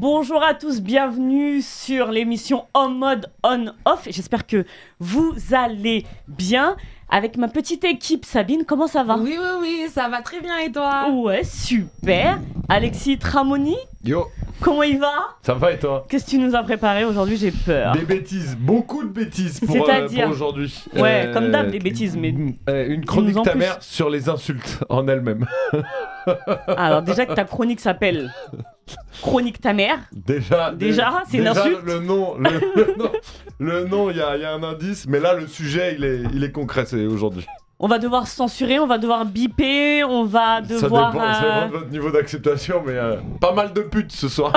Bonjour à tous, bienvenue sur l'émission En mode on-off. J'espère que vous allez bien. Avec ma petite équipe, Sabine, comment ça va? Oui, ça va très bien et toi? Ouais, super. Alexis Tramoni. Yo. Comment il va? Ça va et toi? Qu'est-ce que tu nous as préparé aujourd'hui? J'ai peur. Des bêtises, beaucoup de bêtises pour aujourd'hui. Ouais, comme d'hab, des bêtises, mais... une chronique ta mère sur les insultes en elle-même. Alors déjà que ta chronique s'appelle Chronique ta mère. Déjà c'est une insulte. Le nom, il y a un indice, mais là le sujet il est concret, c'est aujourd'hui. On va devoir censurer, on va devoir biper, on va devoir... Ça dépend de votre niveau d'acceptation, mais pas mal de putes ce soir.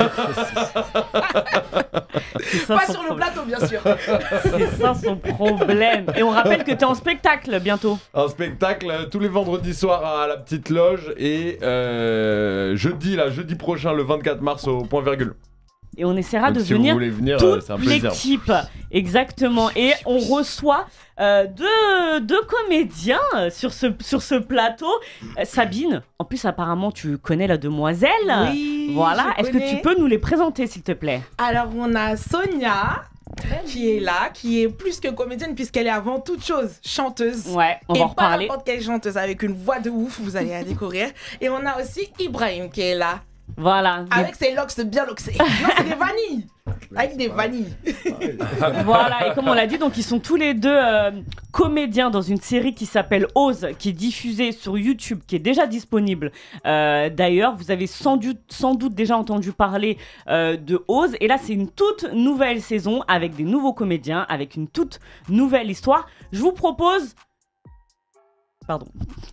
Pas sur le plateau, bien sûr. C'est ça son problème. Et on rappelle que t'es en spectacle bientôt. Un spectacle tous les vendredis soirs à la Petite Loge et jeudi prochain, le 24 mars au Point Virgule. Et on essaiera donc de si venir vous voulez venir, toute c'est un plaisir. l'équipe. Exactement. Et on reçoit deux comédiens sur ce plateau. Sabine, en plus apparemment tu connais la demoiselle. Oui, voilà. Est-ce que connais. tu peux nous les présenter s'il te plaît? Alors on a Sonia qui est là, qui est plus que comédienne puisqu'elle est avant toute chose chanteuse. Ouais, on va en et pas reparler. n'importe quelle chanteuse avec une voix de ouf, vous allez la découvrir. Et on a aussi Ibrahim qui est là. Voilà. Avec ses locks bien loxés. Non, c'est des vanilles. Avec des vanilles. Voilà, et comme on l'a dit, donc ils sont tous les deux comédiens dans une série qui s'appelle Ose, qui est diffusée sur YouTube, qui est déjà disponible. D'ailleurs, vous avez sans doute déjà entendu parler de Ose. Et là, c'est une toute nouvelle saison avec des nouveaux comédiens, avec une toute nouvelle histoire. Je vous propose... Pardon.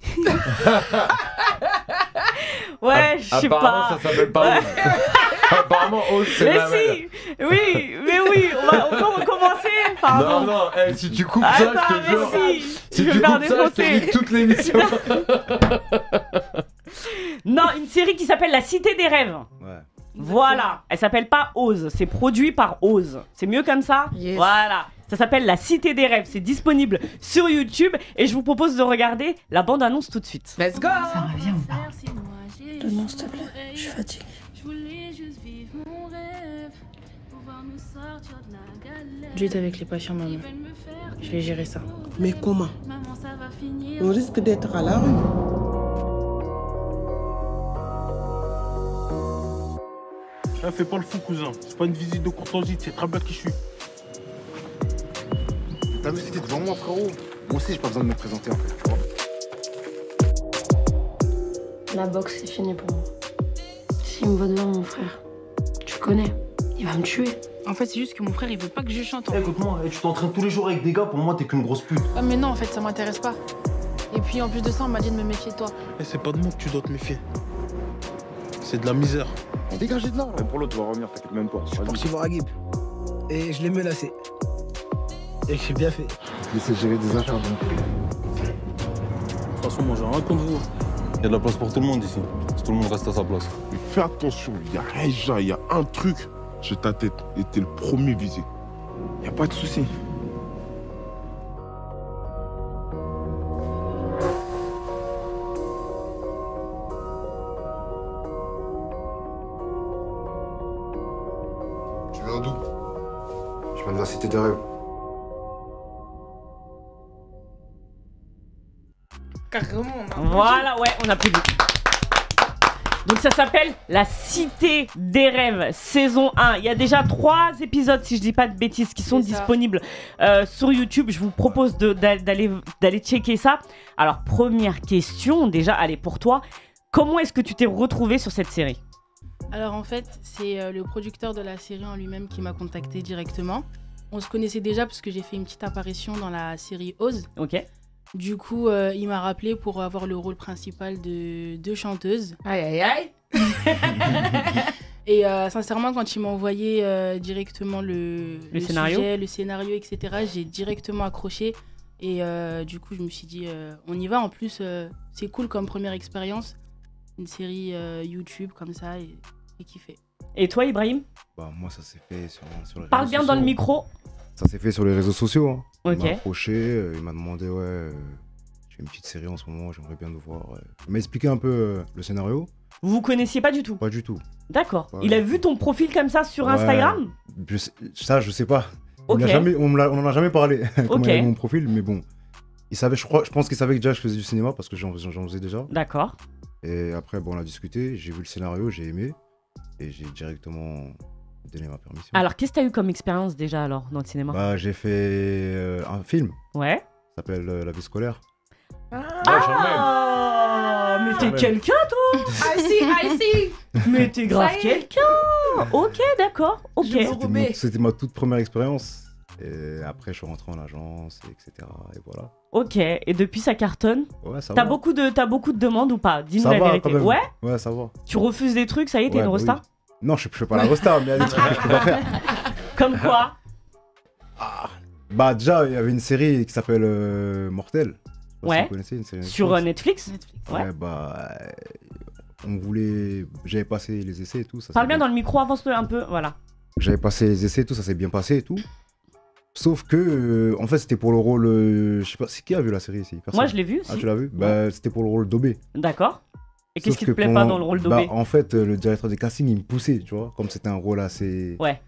Ouais, je sais pas. Ça s'appelle pas Ose. Apparemment, Ose, c'est Mais la si, oui, on peut recommencer. Pardon. Non, si tu coupes ça, Attends, je te jure. mais Si je tu vais faire coupes ça, je te défoncer. dis toute l'émission. Non, une série qui s'appelle La Cité des Rêves. Ouais. Voilà, elle s'appelle pas Ose, c'est produit par Ose. C'est mieux comme ça? Yes. Voilà, ça s'appelle La Cité des Rêves, c'est disponible sur YouTube et je vous propose de regarder la bande-annonce tout de suite. Let's go. Ça va bien ou pas? Donne-moi s'il te plaît, je suis fatiguée. Dieu est avec les patients, maman. Je vais gérer ça. Mais comment? On risque d'être à la rue. Fais pas le fou, cousin. C'est pas une visite de courtoisie, c'est très bien qui je suis. T'as vu, c'était devant moi, frérot. Moi aussi, j'ai pas besoin de me présenter, en fait, tu vois. La boxe, c'est fini pour moi. S'il me voit devant mon frère, tu connais, il va me tuer. En fait, c'est juste que mon frère, il veut pas que je chante. Écoute-moi, tu t'entraînes tous les jours avec des gars, pour moi, t'es qu'une grosse pute. Ah, mais non, en fait, ça m'intéresse pas. Et puis, en plus de ça, on m'a dit de me méfier de toi. Et c'est pas de moi que tu dois te méfier. C'est de la misère. Dégagez de là. Pour l'autre, tu vas revenir, t'inquiète même pas. Je suis parti voir Agib. Et je l'ai menacé. Et j'ai bien fait. Laissez gérer des affaires, donc. De toute façon, moi, j'ai rien contre vous. Il y a de la place pour tout le monde ici. Si tout le monde reste à sa place. Mais fais attention, il y a Reja, il y a un truc sur ta tête et t'es le premier visé. Y a pas de souci. Tu viens d'où? Je viens de la Cité des Rêves. Carrément. Voilà, ouais, on applaudit. Donc ça s'appelle La Cité des Rêves, saison 1. Il y a déjà 3 épisodes, si je dis pas de bêtises, qui sont disponibles sur YouTube. Je vous propose d'aller checker ça. Alors, première question, déjà, allez, pour toi. Comment est-ce que tu t'es retrouvé sur cette série? Alors, en fait, c'est le producteur de la série en lui-même qui m'a contacté directement. On se connaissait déjà parce que j'ai fait une petite apparition dans la série Ose. Ok. Du coup, il m'a rappelé pour avoir le rôle principal de deux chanteuses. Aïe, aïe, aïe. Et sincèrement, quand il m'a envoyé directement le scénario. sujet, le scénario, etc., j'ai directement accroché. Et du coup, je me suis dit, on y va. En plus, c'est cool comme première expérience. Une série YouTube comme ça et kiffer. Et toi, Ibrahim? Bah, moi, ça s'est fait sur les Parle réseaux bien dans le sociaux. micro. Ça s'est fait sur les réseaux sociaux. Hein. Ok. Il m'a approché, il m'a demandé, ouais, j'ai une petite série en ce moment, j'aimerais bien nous voir. Il m'a expliqué un peu le scénario. Vous vous connaissiez pas du tout? Pas du tout. D'accord. Ouais. Il a vu ton profil comme ça sur Instagram? Ça, je sais pas. Ok. On en a jamais parlé. Comment Ok. il a vu mon profil, mais bon. Il savait, je pense qu'il savait que déjà je faisais du cinéma parce que j'en faisais déjà. D'accord. Et après, bon, on a discuté, j'ai vu le scénario, j'ai aimé. Et j'ai directement donné ma permission. Alors, qu'est-ce que tu as eu comme expérience déjà alors dans le cinéma? Bah, j'ai fait un film. Ouais. Ça s'appelle La vie scolaire. Ah, mais t'es quelqu'un, toi? I see. Mais t'es grave Ça y est. quelqu'un. Ok, d'accord. Ok. C'était ma toute première expérience. Et après, je suis rentré en agence, etc. Et voilà. Ok. Et depuis, ça cartonne? Ouais, ça T'as va. beaucoup de demandes ou pas? Dis-nous Ça la va, vérité. quand même. Ouais? Ouais, ça va. Tu refuses des trucs, ça y est, t'es Ouais, une bah rosta? oui. Non, je fais pas la rosta, mais il y a des trucs que je peux pas faire. Comme quoi? Bah, déjà, il y avait une série qui s'appelle Mortel. Je sais pas si Ouais. vous connaissez, une série Sur Netflix? Ouais, bah. On voulait. J'avais passé les essais et tout. Ça Parle s'est bien dans le micro, avance-le un peu, voilà. J'avais passé les essais et tout, ça s'est bien passé et tout. Sauf que, en fait, c'était pour le rôle. Je sais pas, c'est qui a vu la série ici? Personne. Moi, je l'ai vu, Ah, si. tu l'as vu? Bah, c'était pour le rôle d'Obé. D'accord. Et qu'est-ce Sauf qui te que plaît pas pendant- dans le rôle bah, d'Obé? En fait, le directeur des castings, il me poussait, tu vois. Comme c'était un rôle assez. Ouais.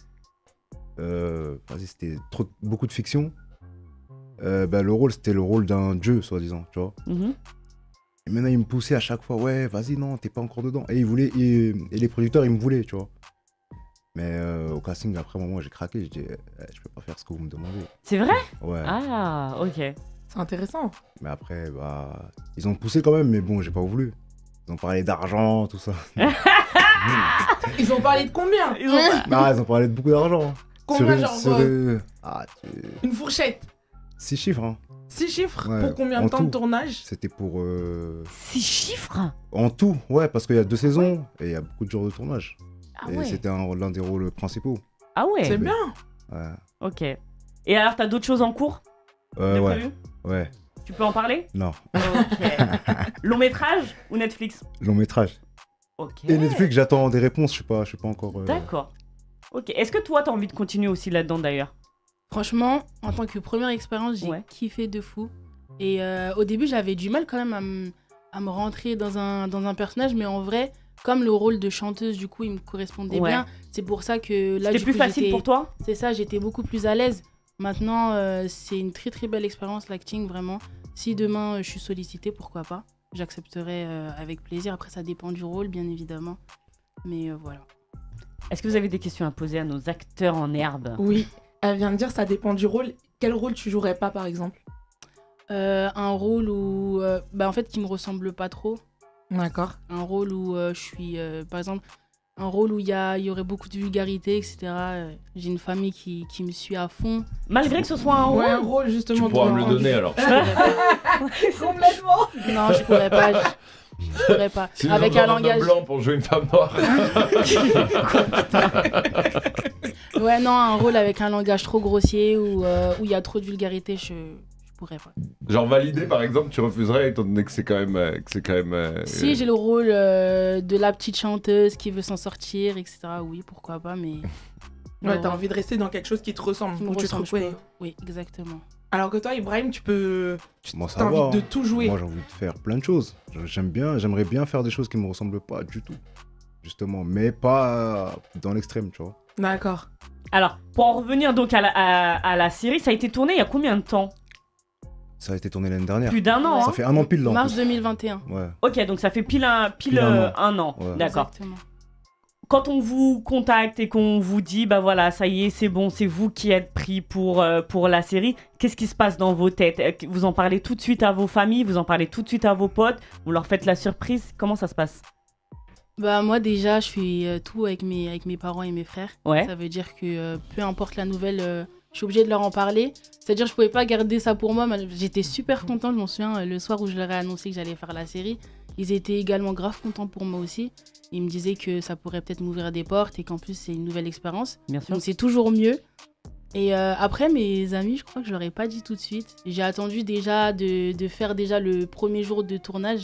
Vas-y, c'était beaucoup de fiction. Bah, le rôle, c'était le rôle d'un dieu, soi-disant, tu vois. Mhm. Et maintenant, il me poussait à chaque fois, ouais, vas-y, non, t'es pas encore dedans. Et il voulait, et les producteurs, ils me voulaient, tu vois. Mais au casting, après un moment, j'ai craqué, je dis, je peux pas faire ce que vous me demandez. C'est vrai? Ouais. Ah, ok. C'est intéressant. Mais après, bah, ils ont poussé quand même, mais bon, j'ai pas voulu. Ils ont parlé d'argent, tout ça. Ils ont parlé de combien? Ils ont parlé de beaucoup d'argent. Combien, Sur- genre, sur, une fourchette? 6 chiffres, hein. 6 chiffres? Ouais, Pour combien de en temps de tout. tournage? C'était pour. 6 chiffres? En tout, ouais, parce qu'il y a 2 saisons et il y a beaucoup de jours de tournage. Ah et ouais. c'était l'un des rôles principaux. Ah ouais. C'est bien. Ouais. Ok. Et alors, t'as d'autres choses en cours? de Ouais. prévu Ouais. Tu peux en parler? Non. Ok. Long métrage ou Netflix? Long métrage. Ok. Et Netflix, j'attends des réponses, je suis pas encore. D'accord. Ok. Est-ce que toi, t'as envie de continuer aussi là-dedans d'ailleurs? Franchement, en tant que première expérience, j'ai kiffé de fou. Et au début, j'avais du mal quand même à me rentrer dans un personnage, mais en vrai, comme le rôle de chanteuse, du coup, il me correspondait Ouais. bien. C'est pour ça que là, C'était du plus coup, facile j'étais- pour toi? C'est ça, j'étais beaucoup plus à l'aise. Maintenant, c'est une très très belle expérience, l'acting, vraiment. Si demain je suis sollicitée, pourquoi pas? J'accepterai avec plaisir. Après, ça dépend du rôle, bien évidemment. Mais voilà. Est-ce que vous avez des questions à poser à nos acteurs en herbe? Oui. Elle vient de dire ça dépend du rôle. Quel rôle tu jouerais pas, par exemple? Un rôle où, en fait, qui me ressemble pas trop. D'accord. Un rôle où je suis, par exemple, un rôle où il y aurait beaucoup de vulgarité, etc. J'ai une famille qui me suit à fond. Malgré que ce soit un rôle. Ouais, un rôle justement. Tu pourras me le donner alors. Complètement. Non, je pourrais pas. Je pourrais pas. Si Avec nous un avons homme langage. blanc pour jouer une femme noire. Ouais, non, un rôle avec un langage trop grossier où il y a trop de vulgarité, je pourrais pas. Genre validé par exemple, tu refuserais étant donné que c'est quand même. Si j'ai le rôle de la petite chanteuse qui veut s'en sortir, etc. Oui, pourquoi pas, mais. Ouais, t'as envie de rester dans quelque chose qui te ressemble, Qui me où tu te ressemble, je reconnais. peux. Oui, exactement. Alors que toi, Ibrahim, tu peux. Moi, ça T'as va, envie de hein. tout jouer. Moi, j'ai envie de faire plein de choses. J'aimerais bien faire des choses qui me ressemblent pas du tout. Justement, mais pas dans l'extrême, tu vois. D'accord. Alors, pour en revenir donc à la série, ça a été tourné il y a combien de temps? Ça a été tourné l'année dernière. Plus d'un an, Ça hein. fait un an pile là. en Mars plus. 2021. Ouais. Ok, donc ça fait pile un an. Ouais. D'accord. Exactement. Quand on vous contacte et qu'on vous dit, bah voilà, ça y est, c'est bon, c'est vous qui êtes pris pour la série, qu'est-ce qui se passe dans vos têtes? Vous en parlez tout de suite à vos familles, vous en parlez tout de suite à vos potes, vous leur faites la surprise, comment ça se passe? Bah moi déjà je fais tout avec mes parents et mes frères. Ouais. Ça veut dire que peu importe la nouvelle, je suis obligée de leur en parler. C'est-à-dire je pouvais pas garder ça pour moi. J'étais super contente, je m'en souviens, le soir où je leur ai annoncé que j'allais faire la série. Ils étaient également grave contents pour moi aussi. Ils me disaient que ça pourrait peut-être m'ouvrir des portes et qu'en plus c'est une nouvelle expérience. Bien sûr. Donc c'est toujours mieux. Et après mes amis, je crois que je leur ai pas dit tout de suite. J'ai attendu déjà de faire déjà le premier jour de tournage.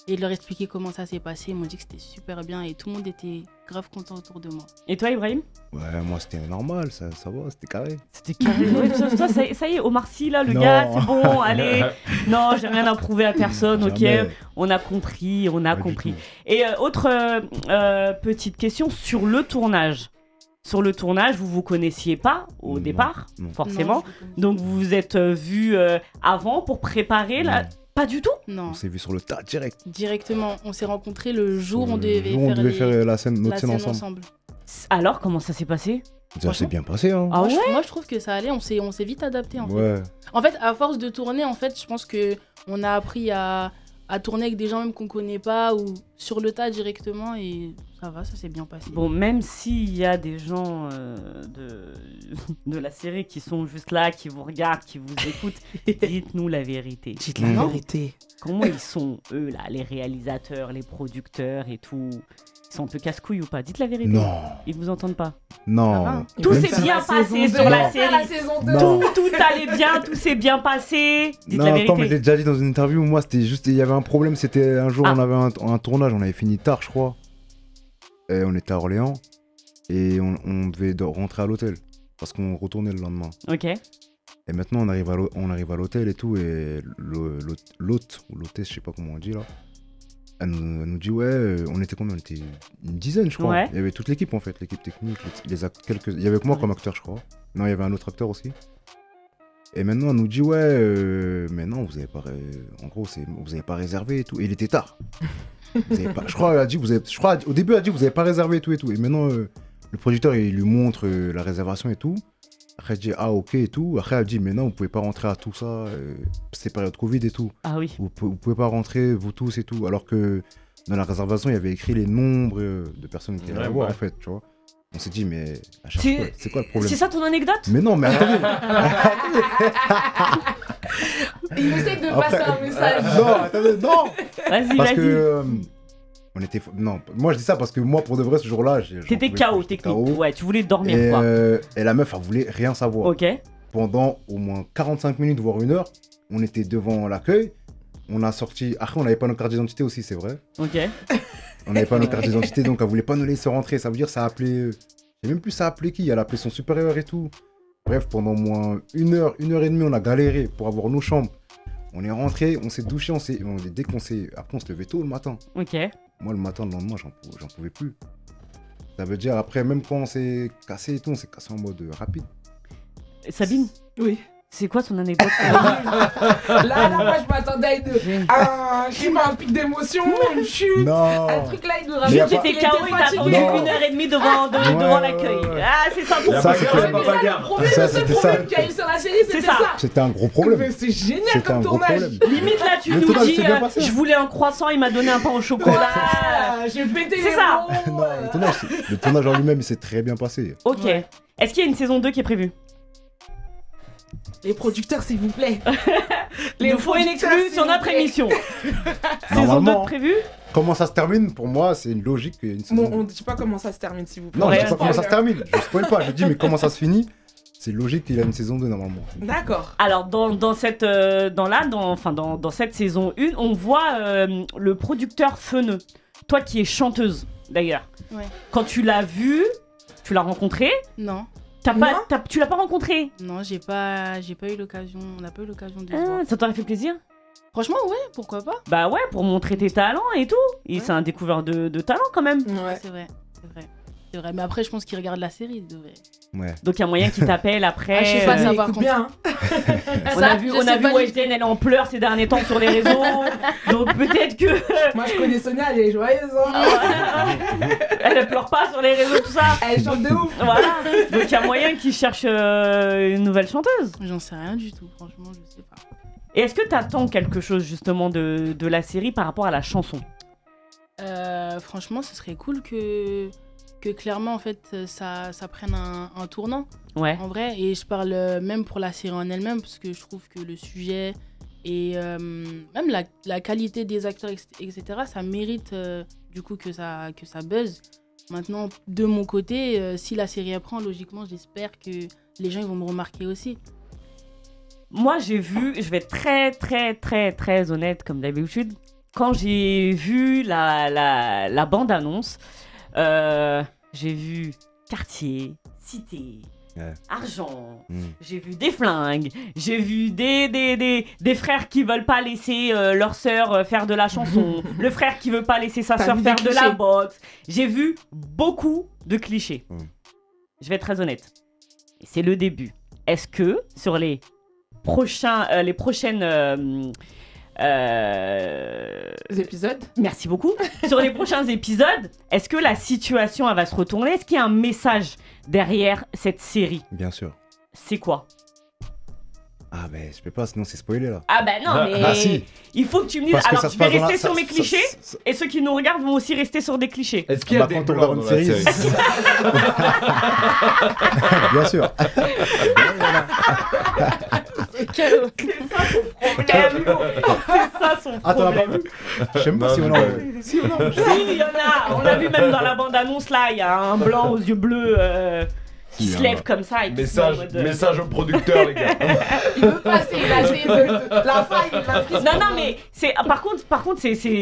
et de leur expliquer comment ça s'est passé. Ils m'ont dit que c'était super bien et tout le monde était grave content autour de moi. Et toi, Ibrahim? Ouais, moi c'était normal, ça va, c'était carré. C'était carré. Ouais, toi, ça y est, Omar Sy, là, le Non. gars, c'est bon, allez. Non, j'ai rien à prouver à personne, ok? Jamais. On a compris, on a Pas du compris. tout. Et autre petite question sur le tournage. Sur le tournage, vous connaissiez pas au départ, non. forcément. Non, je le connais. Donc vous vous êtes vus avant pour préparer la... Non. Pas du tout? Non, On s'est vu sur le tas direct. directement. On s'est rencontrés le jour où on Le devait jour où on devait faire les- la scène, notre la scène scène ensemble. ensemble. Alors, comment ça s'est passé? Ça s'est bien passé, hein. Ah ouais? Moi, je trouve que ça allait. On s'est vite adapté en fait. Ouais. En fait, à force de tourner, en fait, je pense que on a appris à tourner avec des gens même qu'on connaît pas ou sur le tas directement et ça va, ça s'est bien passé. Bon, même s'il y a des gens de la série qui sont juste là, qui vous regardent, qui vous écoutent, dites-nous la vérité. Dites la vérité. Comment ils sont, eux, là, les réalisateurs, les producteurs et tout? Ils sont un peu casse-couilles ou pas? Dites la vérité. Non. Ils vous entendent pas? Non. Tout Même s'est si- bien passé sur la série. Non. Tout allait bien, tout s'est bien passé. Dites Non, la comme je vérité. l'ai déjà dit dans une interview, moi c'était juste, il y avait un problème, c'était un jour Ah. on avait un tournage, on avait fini tard je crois, et on était à Orléans, et on devait rentrer à l'hôtel, parce qu'on retournait le lendemain. Ok. Et maintenant on arrive à l'hôtel et tout, et l'hôte, ou l'hôtesse, je sais pas comment on dit là, elle nous dit ouais, on était combien? On était une dizaine je crois, Ouais. il y avait toute l'équipe en fait, l'équipe technique, il y avait que moi comme acteur je crois, non il y avait un autre acteur aussi. Et maintenant, elle nous dit, ouais, mais non, vous avez pas, en gros, vous avez pas réservé et tout. Et il était tard. Vous avez pas, je crois, elle a dit, au début, elle a dit, vous avez pas réservé et tout et tout. Et maintenant, le producteur, il lui montre la réservation et tout. Après, elle dit, ah, ok et tout. Après, elle dit, mais non, vous pouvez pas rentrer à tout ça. C'est période Covid et tout. Ah oui. Vous pouvez pas rentrer, vous tous et tout. Alors que dans la réservation, il y avait écrit les nombres de personnes qui allaient Ouais, voir, ouais. en fait, tu vois. On s'est dit, mais à chaque fois, c'est quoi le problème? C'est ça ton anecdote? Mais non, mais attendez. Il essaie de Après- passer un message. Non, attendez, non. Vas-y, Parce vas-y. que on était non, moi je dis ça parce que moi pour de vrai ce jour-là, T'étais KO technique. Ouais, tu voulais dormir et, quoi. et la meuf elle voulait rien savoir. Ok. Pendant au moins 45 minutes voire 1 heure, on était devant l'accueil. On a sorti, après on n'avait pas nos cartes d'identité aussi, c'est vrai. Ok. On n'avait pas nos cartes d'identité donc elle voulait pas nous laisser rentrer, ça veut dire ça a appelé et même plus ça a appelé qui, elle a appelé son supérieur et tout. Bref, pendant au moins 1 heure, 1 heure et demie, on a galéré pour avoir nos chambres. On est rentré, on s'est douché, dès qu'on s'est... Après, on se levait tôt le matin. Ok. Moi, le matin, le lendemain, j'en pouvais plus. Ça veut dire, après, même quand on s'est cassé et tout, on s'est cassé en mode rapide. Sabine? Oui. C'est quoi ton anecdote? Là, moi, je m'attendais à je sais pas, un pic d'émotion, une chute. Non. Un truc là, il nous Juste, raconte. t'étais KO et t'as attendu Non. 1h30 devant l'accueil. Ah, c'est ça ton Ça, truc. c'était- Le seul problème qu'il y a eu sur la série, c'était ça. C'était un gros problème. Mais c'est génial C'était un comme gros tournage. problème. Limite là, tu Le nous tournage dis, s'est bien passé. je voulais un croissant, il m'a donné un pain au chocolat. Voilà, j'ai pété C'est les ça. plombs. Non, le tournage en lui-même, il s'est très bien passé. Ok. Est-ce qu'il y a une saison 2 qui est prévue? Les producteurs, s'il vous plaît. Il nous faut une producteurs, exclue s'il sur vous notre plaît. émission. Saison 2 Normalement, prévue? comment ça se termine, pour moi, c'est une logique qu'il y ait une saison. Bon, on ne dit pas comment ça se termine, s'il vous plaît. Non, je Ouais, dis pas comment ça se termine. Je spoil pas. Je dis, mais comment ça se finit? C'est logique qu'il y ait une saison 2 normalement. D'accord. Alors dans cette cette saison 1, on voit le producteur Feneux. Toi qui es chanteuse d'ailleurs. Ouais. Quand tu l'as vu, tu l'as rencontré? Non. Tu l'as pas rencontré? Non, j'ai pas eu l'occasion. On n'a pas eu l'occasion de se voir. Ça t'aurait fait plaisir? Franchement, ouais, pourquoi pas? Bah ouais, pour montrer tes talents et tout. Et c'est un découvreur de talent quand même. Ouais. C'est vrai. Mais après, je pense qu'il regarde la série. Il devrait. Ouais. Donc il y a moyen qu'il t'appelle après. Ah, je sais pas ça, Mais par écoute contre. bien. On Ça, a vu je sais pas du Weshden, elle est en pleurs ces derniers temps sur les réseaux. Donc peut-être que. Moi, je connais Sonia, elle est joyeuse. Hein. Elle pleure pas sur les réseaux, tout ça. Elle chante de ouf. Voilà. Donc il y a moyen qu'il cherche une nouvelle chanteuse. J'en sais rien du tout, franchement, je sais pas. Et est-ce que t'attends quelque chose justement de la série par rapport à la chanson? Franchement, ce serait cool que clairement, en fait, ça prenne un tournant. Ouais. En vrai, et je parle même pour la série en elle-même, parce que je trouve que le sujet et même la qualité des acteurs, etc., ça mérite du coup que ça buzz. Maintenant, de mon côté, si la série apprend, logiquement, j'espère que les gens ils vont me remarquer aussi. Moi j'ai vu, je vais être très honnête comme d'habitude, quand j'ai vu la bande-annonce, j'ai vu quartier, cité, argent, j'ai vu des flingues, j'ai vu des frères qui veulent pas laisser leur sœur faire de la chanson, le frère qui veut pas laisser sa sœur faire de la boxe. J'ai vu beaucoup de clichés. Je vais être très honnête. Et c'est le début. Est-ce que sur les prochaines épisodes. Merci beaucoup. Sur les prochains épisodes, est-ce que la situation elle va se retourner? Est-ce qu'il y a un message derrière cette série? Bien sûr. C'est quoi? Ah ben je peux pas, sinon c'est spoilé là. Ah ben non, mais si. Il faut que tu me dises. Alors je vais rester sur mes clichés et ceux qui nous regardent vont aussi rester sur des clichés. Est-ce qu'il y a des blancs dans la série? Bien sûr. C'est ça son problème. C'est ça son problème. Je sais même pas si on en a. Si, il y en a. On l'a vu même dans la bande-annonce là, il y a un blanc aux yeux bleus qui se lève comme ça. Et qui message au producteur, les gars. Il veut passer, il a essayé de la faille, il a pris. Non, mais c'est par contre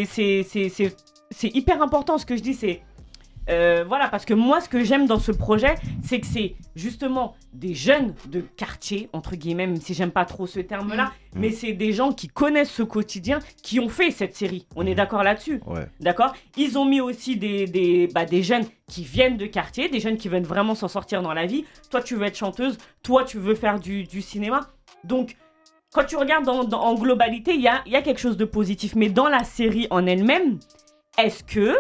c'est hyper important ce que je dis, c'est voilà, parce que moi ce que j'aime dans ce projet, c'est que c'est justement des jeunes de quartier, entre guillemets, même si j'aime pas trop ce terme-là, mais c'est des gens qui connaissent ce quotidien, qui ont fait cette série. On est d'accord là-dessus? Ouais. D'accord? Ils ont mis aussi des jeunes qui viennent de quartier, des jeunes qui veulent vraiment s'en sortir dans la vie. Toi, tu veux être chanteuse, toi, tu veux faire du cinéma. Donc, quand tu regardes en globalité, il y a quelque chose de positif. Mais dans la série en elle-même, est-ce que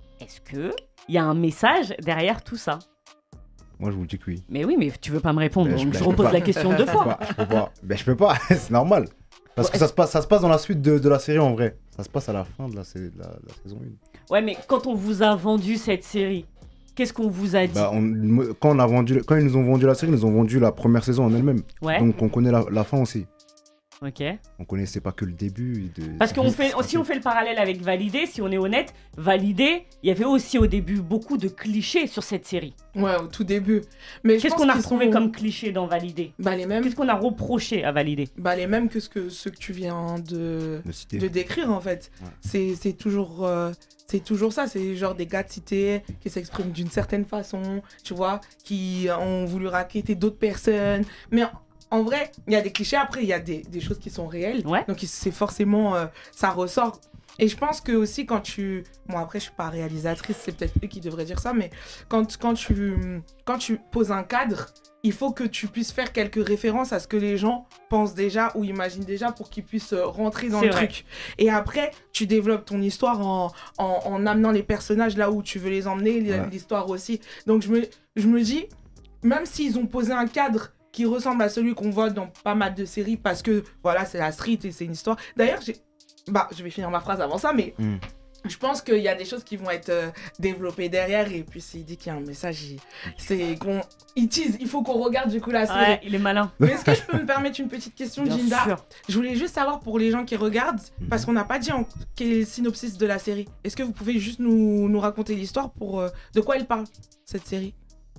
il y a un message derrière tout ça? Moi, je vous dis que oui. Mais oui, mais tu veux pas me répondre, donc je repose la question deux fois. Je peux pas. Ben, je peux pas, c'est normal. Parce que ça se passe dans la suite de la série en vrai. Ça se passe à la fin de la saison 1. Ouais, mais quand on vous a vendu cette série, qu'est-ce qu'on vous a dit? Quand ils nous ont vendu la série, ils nous ont vendu la première saison en elle-même. Ouais. Donc on connaît la fin aussi. Ok. On connaissait pas que le début. Parce que si on fait le parallèle avec Validé, si on est honnête, Validé, il y avait aussi au début beaucoup de clichés sur cette série. Ouais, au tout début. Mais qu'est-ce qu'on a retrouvé comme clichés dans Validé? Les mêmes. Qu'est-ce qu'on a reproché à Validé? Les mêmes que ceux que tu viens de décrire en fait. Ouais. C'est toujours ça, c'est genre des gars de cité qui s'expriment d'une certaine façon, tu vois, qui ont voulu raqueter d'autres personnes. Mais en vrai, il y a des clichés, après il y a des choses qui sont réelles. Ouais. Donc c'est forcément, ça ressort. Et je pense que aussi quand tu... Bon après je suis pas réalisatrice, c'est peut-être eux qui devraient dire ça, mais quand tu poses un cadre, il faut que tu puisses faire quelques références à ce que les gens pensent déjà ou imaginent déjà pour qu'ils puissent rentrer dans le truc. Et après, tu développes ton histoire en amenant les personnages là où tu veux les emmener, l'histoire aussi. Donc je me dis, même s'ils ont posé un cadre qui ressemble à celui qu'on voit dans pas mal de séries parce que voilà, c'est la street et c'est une histoire. D'ailleurs, je vais finir ma phrase avant ça, mais je pense qu'il y a des choses qui vont être développées derrière et puis s'il dit qu'il y a un message, il tease, il faut qu'on regarde du coup la série. Ouais, il est malin. Mais est-ce que je peux me permettre une petite question, Bien Jinda? sûr. Je voulais juste savoir pour les gens qui regardent, parce qu'on n'a pas dit quel est le synopsis de la série. Est-ce que vous pouvez juste nous raconter l'histoire pour de quoi elle parle, cette série?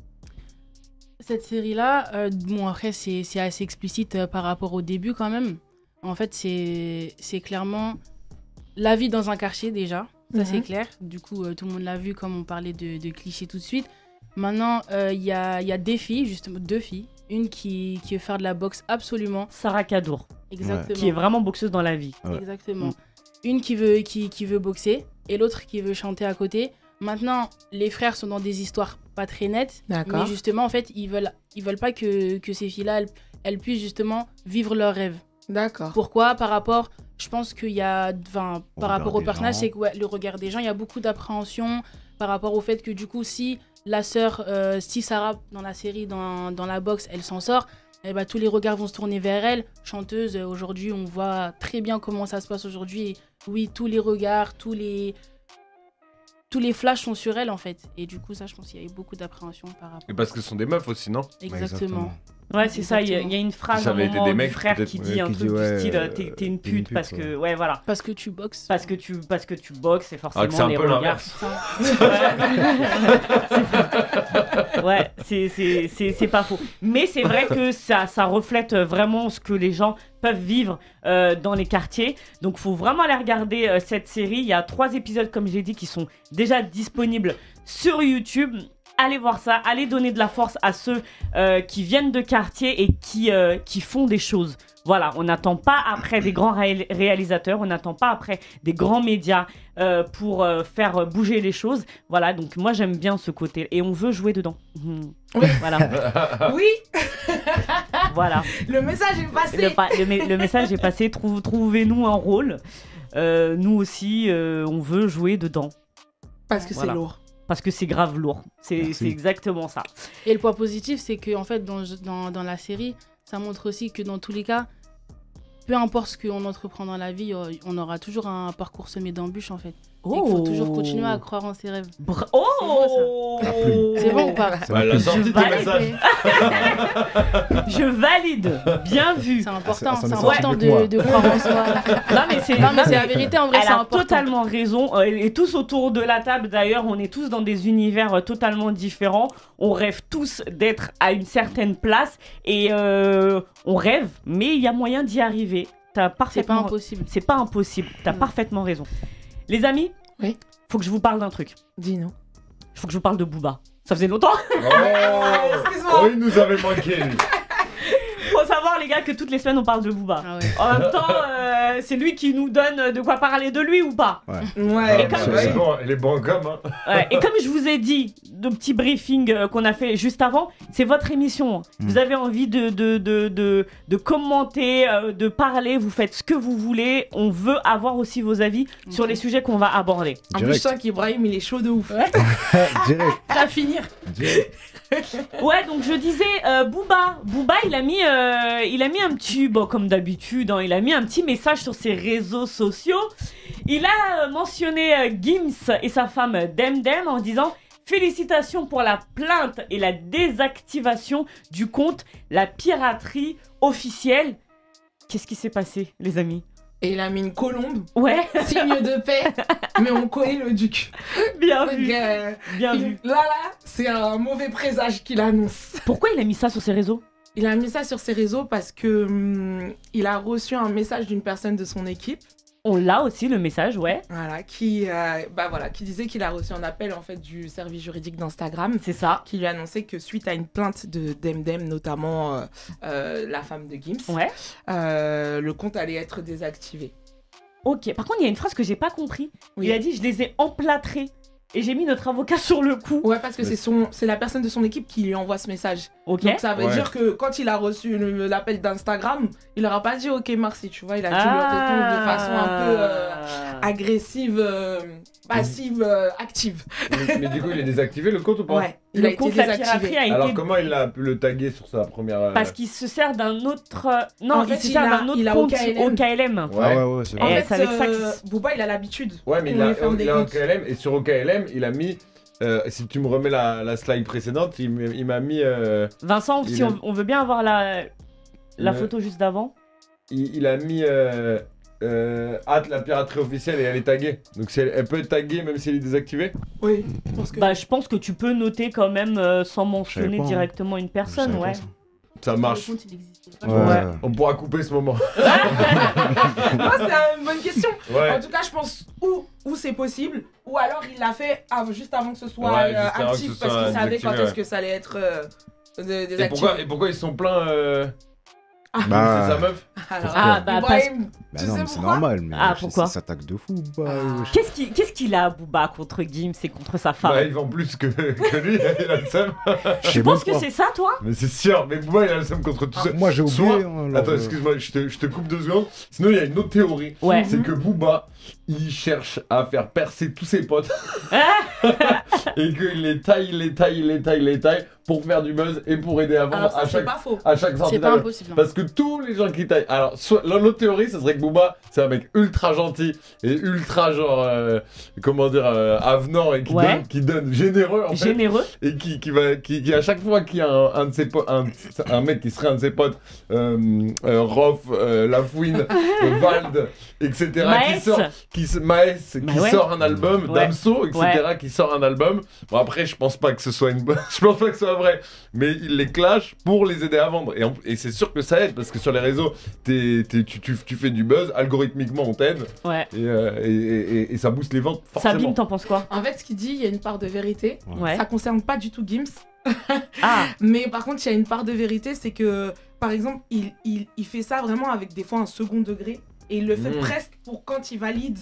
Cette série-là, bon après c'est assez explicite par rapport au début quand même. En fait c'est clairement la vie dans un quartier déjà, ça c'est clair. Du coup tout le monde l'a vu comme on parlait de clichés tout de suite. Maintenant il y a des filles, justement 2 filles. Une qui veut faire de la boxe absolument. Sarah Kadour. Exactement. Qui est vraiment boxeuse dans la vie. Ouais. Exactement. Une qui veut boxer et l'autre qui veut chanter à côté. Maintenant, les frères sont dans des histoires pas très nettes, mais justement, en fait, ils veulent pas que ces filles-là, elles puissent justement vivre leurs rêves. D'accord. Pourquoi? Par rapport, je pense qu'il y a, par rapport au personnage, c'est que le regard des gens, il y a beaucoup d'appréhension par rapport au fait que du coup, si la sœur, si Sarah dans la série, dans la boxe, elle s'en sort, eh ben, tous les regards vont se tourner vers elle. Chanteuse, aujourd'hui, on voit très bien comment ça se passe aujourd'hui. Et oui, tous les regards, tous les flashs sont sur elle en fait. Et du coup, ça, je pense qu'il y a eu beaucoup d'appréhension par rapport. Et parce que ce sont des meufs aussi, non? Exactement. Ouais, c'est ça, il y a une phrase à un moment du frère qui dit un truc du style t'es une pute parce que ouais voilà. Parce que tu boxes. Parce que tu boxes et forcément c'est un les peu regards. Ouais, c'est pas faux. Mais c'est vrai que ça reflète vraiment ce que les gens peuvent vivre dans les quartiers. Donc faut vraiment aller regarder cette série. Il y a 3 épisodes comme j'ai dit qui sont déjà disponibles sur YouTube. Allez voir ça, allez donner de la force à ceux qui viennent de quartier et qui font des choses. Voilà, on n'attend pas après des grands réalisateurs, on n'attend pas après des grands médias pour faire bouger les choses. Voilà, donc moi j'aime bien ce côté et on veut jouer dedans. Voilà. Oui. Voilà. Le message est passé. Le message est passé, trouvez-nous un rôle. Nous aussi, on veut jouer dedans. Parce que c'est lourd. Parce que c'est grave lourd. C'est exactement ça. Et le point positif, c'est que en fait, dans la série, ça montre aussi que dans tous les cas, peu importe ce qu'on entreprend dans la vie, on aura toujours un parcours semé d'embûches en fait. Et qu'il faut toujours continuer à croire en ses rêves. C'est bon ou pas? Elle a sorti tes messages. Je valide. Bien vu. C'est important, de croire en soi. Non mais c'est la vérité en vrai. Elle a totalement raison. Et tous autour de la table d'ailleurs, on est tous dans des univers totalement différents. On rêve tous d'être à une certaine place et on rêve, mais il y a moyen d'y arriver. C'est pas impossible. C'est pas impossible. T'as parfaitement raison. Les amis, oui. Faut que je vous parle d'un truc. Dis-nous. Faut que je vous parle de Booba. Ça faisait longtemps. Oh, il nous avait manqué, lui. Faut savoir, les gars, que toutes les semaines, on parle de Booba. Ah ouais. En même temps, c'est lui qui nous donne de quoi parler de lui ou pas? Ouais. Il est bon comme. Ouais. Et comme je vous ai dit, de petits briefings qu'on a fait juste avant, c'est votre émission. Vous avez envie de commenter, de parler, vous faites ce que vous voulez. On veut avoir aussi vos avis sur les sujets qu'on va aborder. En plus, je sens qu'Ibrahim, il est chaud de ouf. Direct. À finir. Ouais, donc je disais, Booba, il a mis un petit, bon, comme d'habitude, hein, il a mis un petit message sur ses réseaux sociaux. Il a mentionné Gims et sa femme Demdem en disant « Félicitations pour la plainte et la désactivation du compte La Piraterie officielle ». Qu'est-ce qui s'est passé, les amis? Et il a mis une colombe. Ouais. Signe de paix. Mais on connaît le duc. Bien vu. Bien vu. Là, c'est un mauvais présage qu'il annonce. Pourquoi il a mis ça sur ses réseaux? Il a mis ça sur ses réseaux parce que il a reçu un message d'une personne de son équipe. On l'a aussi, le message, ouais. Voilà, qui disait qu'il a reçu un appel en fait du service juridique d'Instagram. C'est ça. Qui lui annonçait que suite à une plainte de Demdem, notamment la femme de Gims, ouais. Le compte allait être désactivé. Ok, par contre, il y a une phrase que j'ai pas compris. Oui. Il a dit « Je les ai emplâtrés ». Et j'ai mis notre avocat sur le coup. Ouais, parce que c'est la personne de son équipe qui lui envoie ce message. Ok. Donc ça veut dire que quand il a reçu l'appel d'Instagram, il aura pas dit ok merci, tu vois, il a dû lui répondre de façon un peu agressive, passive, active. Mais du coup, il est désactivé le compte ou pas? Ouais, il a été désactivé. Alors comment il a pu le taguer sur sa première... Parce qu'il se sert d'un autre... Non, en fait, il se sert d'un autre compte au KLM. Ouais, c'est vrai. vrai. En fait, Booba, il a l'habitude. Ouais, mais il a OKLM, et sur OKLM, il a mis... si tu me remets la slide précédente, il m'a mis... Vincent, si on veut bien avoir la photo juste d'avant. Il a mis... la piraterie officielle et elle est taguée. Donc elle peut être taguée même si elle est désactivée. Oui. Je pense que tu peux noter quand même sans mentionner directement une personne, ouais. Ça marche. Ouais. On pourra couper ce moment. C'est une bonne question. Ouais. En tout cas, je pense où c'est possible, ou alors il l'a fait juste avant que ce soit actif parce qu'il savait quand est-ce que ça allait être désactivé. Et pourquoi ils sont pleins c'est sa meuf. Ibrahim, tu sais c'est normal, mais pourquoi ça s'attaque de fou. Qu'est-ce qu'il a, Booba, contre Gims et contre sa femme? Il vend plus que lui, il a le seum. Tu penses que c'est ça, toi? Mais c'est sûr, mais Booba, il a le seum contre tout ça. Moi, j'ai oublié. Attends, excuse-moi, je te coupe 2 secondes. Sinon, il y a une autre théorie. Ouais. C'est que Booba, il cherche à faire percer tous ses potes. Et qu'il les taille pour faire du buzz et pour aider à vendre Alors ça, c'est pas faux. à chaque sortie C'est pas d'album. impossible. Parce que tous les gens qui taillent. Alors, l'autre théorie, ça serait que Booba, c'est un mec ultra gentil et ultra genre. Comment dire, avenant et qui donne généreux en fait. Généreux. Et qui à chaque fois qu'il y a un de ses potes, un mec qui serait un de ses potes, Rof, Lafouine, Vald, etc. Maes, qui sort un album, Damso, etc. qui sort un album. Bon, après, je pense pas que ce soit je pense pas que ce soit vrai, mais il les clash pour les aider à vendre. Et c'est sûr que ça aide parce que sur les réseaux, tu fais du buzz, algorithmiquement on t'aide. Ouais. Et ça booste les ventes forcément. Sabine, t'en penses quoi? En fait, ce qu'il dit, il y a une part de vérité. Ouais. Ça concerne pas du tout Gims. Ah. Mais par contre, il y a une part de vérité, c'est que, par exemple, il fait ça vraiment avec des fois un second degré. Et il le fait presque pour quand il valide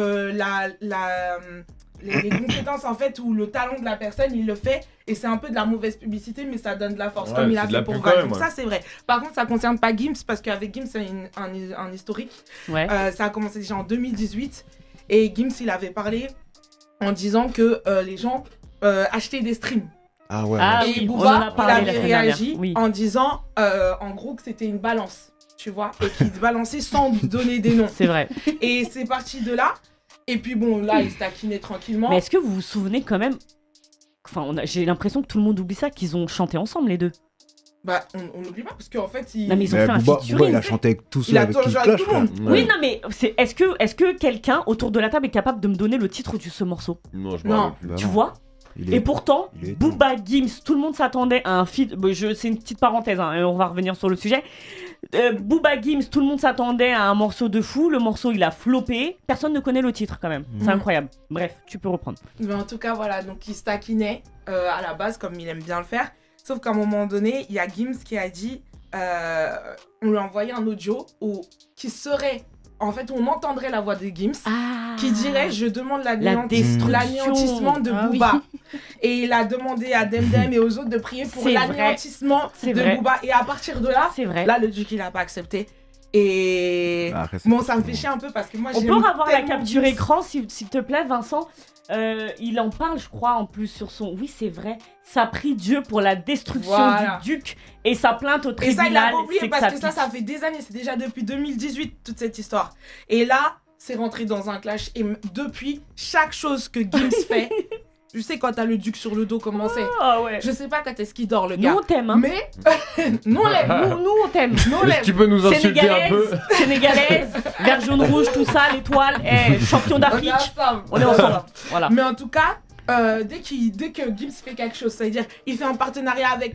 les compétences en fait ou le talent de la personne, il le fait et c'est un peu de la mauvaise publicité mais ça donne de la force comme il a fait pour Val. Donc ça c'est vrai. Par contre ça concerne pas Gims parce qu'avec Gims c'est un historique. Ouais. Ça a commencé déjà en 2018 et Gims il avait parlé en disant que les gens achetaient des streams. Ah ouais. Et Booba il avait réagi en disant en gros que c'était une balance. Tu vois, et qui se balançait sans donner des noms. C'est vrai. Et c'est parti de là. Et puis bon, là, il se taquinait tranquillement. Mais est-ce que vous vous souvenez quand même... Enfin, j'ai l'impression que tout le monde oublie ça, qu'ils ont chanté ensemble, les deux. Bah, on n'oublie pas, parce qu'en fait, Non, mais ils ont fait un featuring. Booba, il a chanté avec tous ceux avec qui il clash. Oui, non, mais est-ce que quelqu'un autour de la table est capable de me donner le titre de ce morceau? Non, je m'en rappelle plus. Tu vois? Et pourtant, Booba, Gims, tout le monde s'attendait à un feat. C'est une petite parenthèse, hein, on va revenir sur le sujet. Booba, Gims, tout le monde s'attendait à un morceau de fou. Le morceau, il a floppé. Personne ne connaît le titre quand même. C'est incroyable. Bref, tu peux reprendre. Mais en tout cas, voilà, donc il se taquinait à la base, comme il aime bien le faire. Sauf qu'à un moment donné, il y a Gims qui a dit on lui a envoyé un audio qui serait. En fait, on entendrait la voix de Gims qui dirait « Je demande l'anéantissement de Booba ». Et il a demandé à Demdem et aux autres de prier pour l'anéantissement de Booba. Et à partir de là, là, le duc, il n'a pas accepté. Et bon, ça me fait chier un peu parce que moi, on peut avoir la capture écran, s'il te plaît, Vincent. Il en parle, je crois, en plus sur son... Oui, c'est vrai. Ça prie Dieu pour la destruction du duc et sa plainte au tribunal. Et ça, il a pas oublié parce que ça fait des années. C'est déjà depuis 2018, toute cette histoire. Et là, c'est rentré dans un clash. Et depuis, chaque chose que Gims fait... Je sais quand t'as le duc sur le dos, comment c'est. Je sais pas quand est-ce qu'il dort, le gars. Nous, on t'aime. Hein. Mais nous, on l'aime. Nous, on t'aime. Est-ce que tu peux nous insulter un peu? Sénégalaise, vert, jaune, rouge, tout ça, l'étoile, champion d'Afrique. On est ensemble. Voilà. Mais en tout cas, dès que Gims fait quelque chose, c'est-à-dire il fait un partenariat avec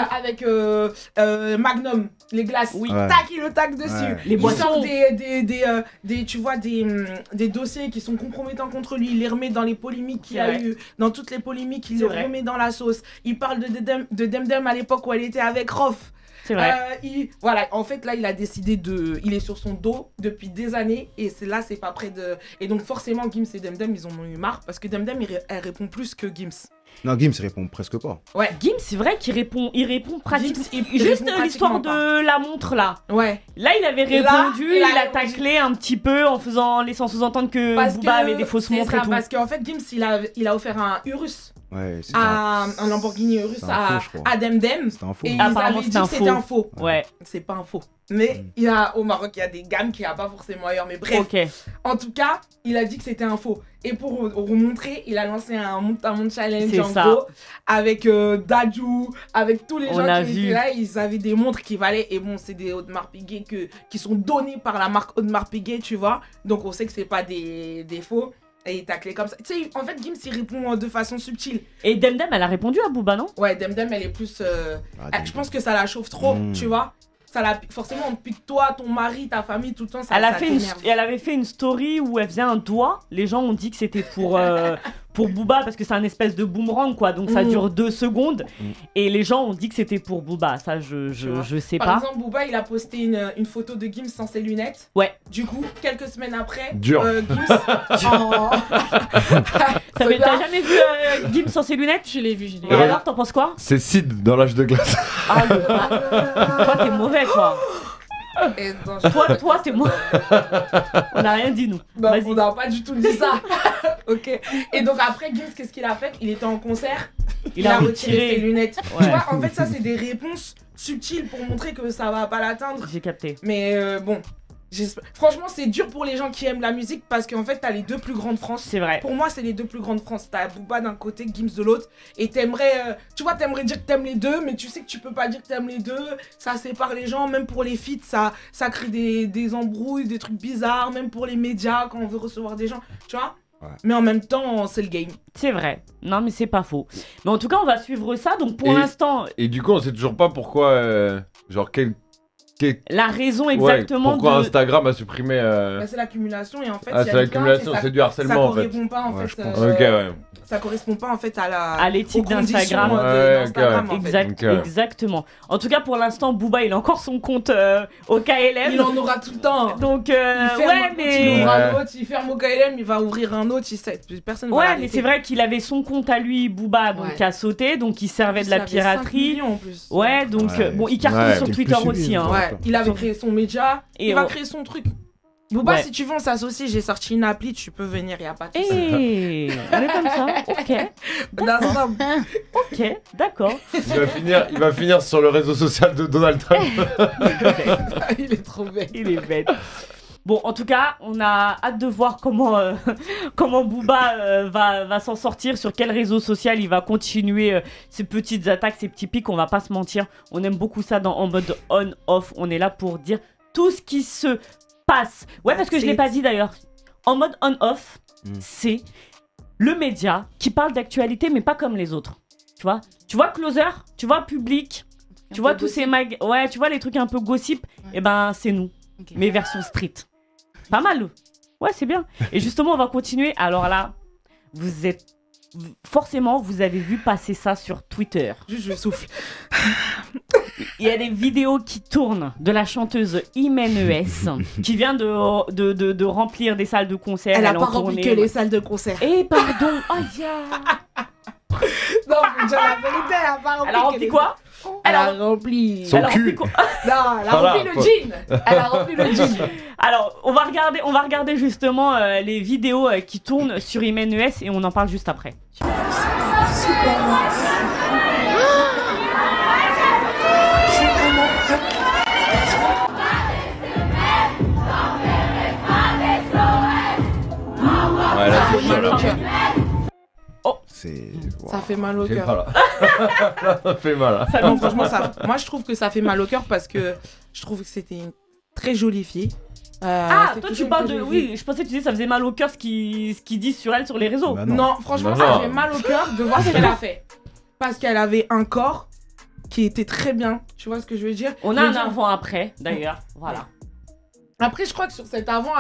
Magnum, les glaces, tac, il le tac dessus. Les boissons. Tu vois, des dossiers qui sont compromettants contre lui, il les remet dans les polémiques qu'il y a eu, dans toutes les polémiques, il les remet dans la sauce. Il parle de Demdem à l'époque où elle était avec Rof. C'est vrai. Voilà, en fait, là, il a décidé il est sur son dos depuis des années et c'est pas près de... Et donc, forcément, Gims et Demdem, ils en ont eu marre parce que Demdem, elle répond plus que Gims. Non, Gims, il répond presque pas. Ouais. Gims, c'est vrai qu'il répond pratiquement. Juste l'histoire de la montre, là. Ouais. Là, il avait répondu, il a taclé un petit peu en laissant sous-entendre que Booba avait des fausses montres et tout. Parce qu'en fait, Gims, il a offert un Urus. Ouais, un Lamborghini Urus à Demdem. C'était un faux. Et ils avaient dit que c'était un faux. Ouais. C'est pas un faux. Mais au Maroc, il y a des gammes qu'il n'y a pas forcément ailleurs. Mais bref. En tout cas, il a dit que c'était un faux. Et pour remontrer, il a lancé un monte challenge en gros. Avec Dadju, avec tous les gens qui étaient là. Ils avaient des montres qui valaient. Et bon, c'est des Audemars Piguet qui sont donnés par la marque Audemars Piguet, tu vois. Donc on sait que c'est pas des faux. Et il taclait comme ça. Tu sais, en fait, Gims, il répond de façon subtile. Et Demdem, elle a répondu à Booba, non? Ouais, Demdem, elle est plus... je pense que ça la chauffe trop, tu vois. Forcément, on te pique toi, ton mari, ta famille, tout le temps, elle avait fait une story où elle faisait un doigt. Les gens ont dit que c'était pour Booba parce que c'est un espèce de boomerang, quoi. Donc ça dure 2 secondes. Et les gens ont dit que c'était pour Booba. Ça, je sais pas. Par exemple, Booba, il a posté une photo de Gims sans ses lunettes. Ouais. Du coup, quelques semaines après, Gims... T'as jamais vu Gims sans ses lunettes? Je l'ai vu. Et alors, t'en penses quoi? C'est Sid dans l'âge de glace. Toi, t'es mauvais, toi. Toi, t'es mauvais. On n'a rien dit, nous. Non, on n'a pas du tout dit ça. Ok. Et donc après, Gims, qu'est-ce qu'il a fait? Il était en concert Il a retiré ses lunettes. Ouais. Tu vois, en fait, ça, c'est des réponses subtiles pour montrer que ça va pas l'atteindre. J'ai capté. Mais bon. Franchement, c'est dur pour les gens qui aiment la musique parce qu'en fait, t'as les deux plus grandes France. C'est vrai. Pour moi, c'est les deux plus grandes France. T'as Booba d'un côté, Gims de l'autre. Et t'aimerais, tu vois, t'aimerais dire que t'aimes les deux, mais tu sais que tu peux pas dire que t'aimes les deux. Ça sépare les gens, même pour les feats, ça crée des embrouilles, des trucs bizarres, même pour les médias quand on veut recevoir des gens, tu vois. Ouais. Mais en même temps, c'est le game. C'est vrai. Non, mais c'est pas faux. Mais en tout cas, on va suivre ça. Donc pour l'instant. Et du coup, on sait toujours pas pourquoi, la raison exactement pourquoi Instagram a supprimé c'est l'accumulation et en fait c'est l'accumulation, c'est du harcèlement en fait. Ça correspond pas en fait. Ça correspond pas en fait à l'éthique d'Instagram. Exactement. En tout cas pour l'instant Booba il a encore son compte au KLM. Il en aura tout le temps. Donc il ferme au KLM, il va ouvrir un autre, personne va mais c'est vrai qu'il avait son compte à lui Booba donc qui a sauté, donc il servait de la piraterie. En plus. Ouais, donc bon, il cartonne sur Twitter aussi hein. Il avait créé son média, il va créer son truc. Booba, si tu veux, on s'associe. J'ai sorti une appli, tu peux venir, y a pas de souci. On est comme ça, ok, d'accord. Il va finir sur le réseau social de Donald Trump. Il est trop bête. Il est bête. Bon, en tout cas, on a hâte de voir comment Booba va s'en sortir, sur quel réseau social il va continuer ses petites attaques, ses petits pics, on va pas se mentir. On aime beaucoup ça en mode on-off. On est là pour dire tout ce qui se passe. Ouais, parce que je l'ai pas dit d'ailleurs. En mode on-off, c'est le média qui parle d'actualité, mais pas comme les autres. Tu vois Closer, tu vois Public, tu vois tous ces tu vois les trucs un peu gossip, et ben c'est nous. Okay. Mais version street. Pas mal. Ouais, c'est bien. Et justement, on va continuer. Alors là, forcément, vous avez vu passer ça sur Twitter. Je souffle. Il y a des vidéos qui tournent de la chanteuse Imen ES qui vient de remplir des salles de concert. Elle a pas rempli que les salles de concert. Eh pardon. Non, mais déjà la vérité, elle a pas rempli. Elle a rempli quoi? Elle a rempli son cul. Non, elle a rempli le jean. Elle a rempli le jean. Alors, on va regarder justement les vidéos qui tournent sur Imen ES et on en parle juste après. Ouais, là, c'est mal au cœur. Ça fait mal au cœur. Ça fait mal. Non, franchement, moi je trouve que ça fait mal au cœur parce que je trouve que c'était une très jolie fille. Toi tu parles de... Oui, je pensais que tu disais ça faisait mal au cœur ce qu'ils disent sur elle sur les réseaux. Bah non, franchement, ça fait mal au cœur de voir ce qu'elle a fait. Parce qu'elle avait un corps qui était très bien. Tu vois ce que je veux dire? On a un avant après, d'ailleurs. Voilà. Après, je crois que sur cet avant,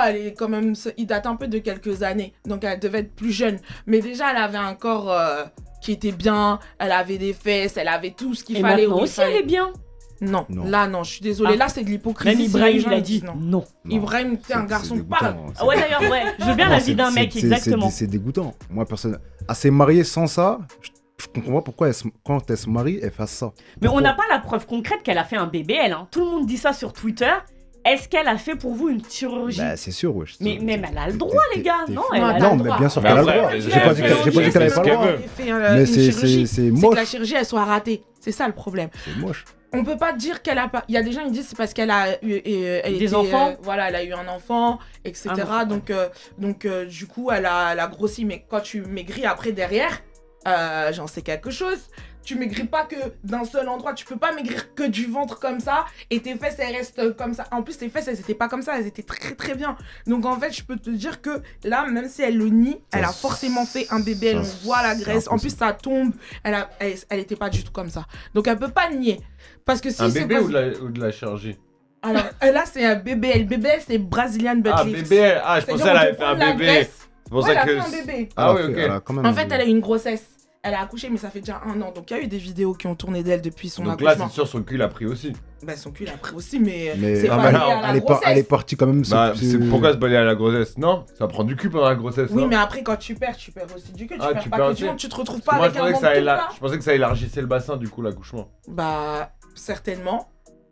il date un peu de quelques années. Donc, elle devait être plus jeune. Mais déjà, elle avait un corps qui était bien. Elle avait des fesses. Elle avait tout ce qu'il fallait. Et maintenant aussi, elle est bien. Non. Là, non. Je suis désolée. Là, c'est de l'hypocrisie. Même Ibrahim, il a dit non. Ibrahim, t'es un garçon. Parle. Ouais, d'ailleurs, je veux bien la vie d'un mec, exactement. C'est dégoûtant. Moi, personne. Elle s'est mariée sans ça. Je comprends pas pourquoi quand elle se marie, elle fasse ça. Mais on n'a pas la preuve concrète qu'elle a fait un bébé, elle. Tout le monde dit ça sur Twitter. Est-ce qu'elle a fait pour vous une chirurgie? Bah, c'est sûr, ouais. Mais même elle a le droit, les gars. Non, mais bien sûr qu'elle a le droit. J'ai pas dit qu'elle avait pas le droit. Mais c'est moche. C'est que la chirurgie, elle soit ratée. C'est ça le problème. C'est moche. On peut pas dire qu'elle a pas. Il y a des gens qui disent c'est parce qu'elle a eu des enfants. Voilà, elle a eu un enfant, etc. Donc du coup, elle a grossi. Mais quand tu maigris après derrière, j'en sais quelque chose. Tu maigris pas que d'un seul endroit, tu peux pas maigrir que du ventre comme ça et tes fesses elles restent comme ça. En plus tes fesses elles étaient pas comme ça, elles étaient très très bien. Donc en fait je peux te dire que là même si elle le nie, elle a forcément fait un bébé, on voit la graisse, en plus ça tombe, elle était pas du tout comme ça. Donc elle peut pas nier. Parce que si un bébé ou de la chirurgie? Alors là c'est un bébé, le bébé c'est Brazilian butt lift. Bébé, je pensais qu'elle avait fait un bébé. C'est pour ça que... elle a fait un bébé. Ah oui, ok. En fait elle a eu une grossesse. Elle a accouché, mais ça fait déjà 1 an. Donc, il y a eu des vidéos qui ont tourné d'elle depuis son accouchement. Donc là, c'est sûr, son cul l'a pris aussi. Bah, son cul l'a pris aussi, mais c'est pas lié à la grossesse. Elle est partie quand même. Pourquoi c'est pas lié à la grossesse? Non, ça prend du cul pendant la grossesse. Oui, mais après, quand tu perds aussi du cul. Tu perds pas que du ventre. Tu te retrouves pas avec un ventre tout plat. Je pensais que ça élargissait le bassin, du coup, l'accouchement. Bah, certainement.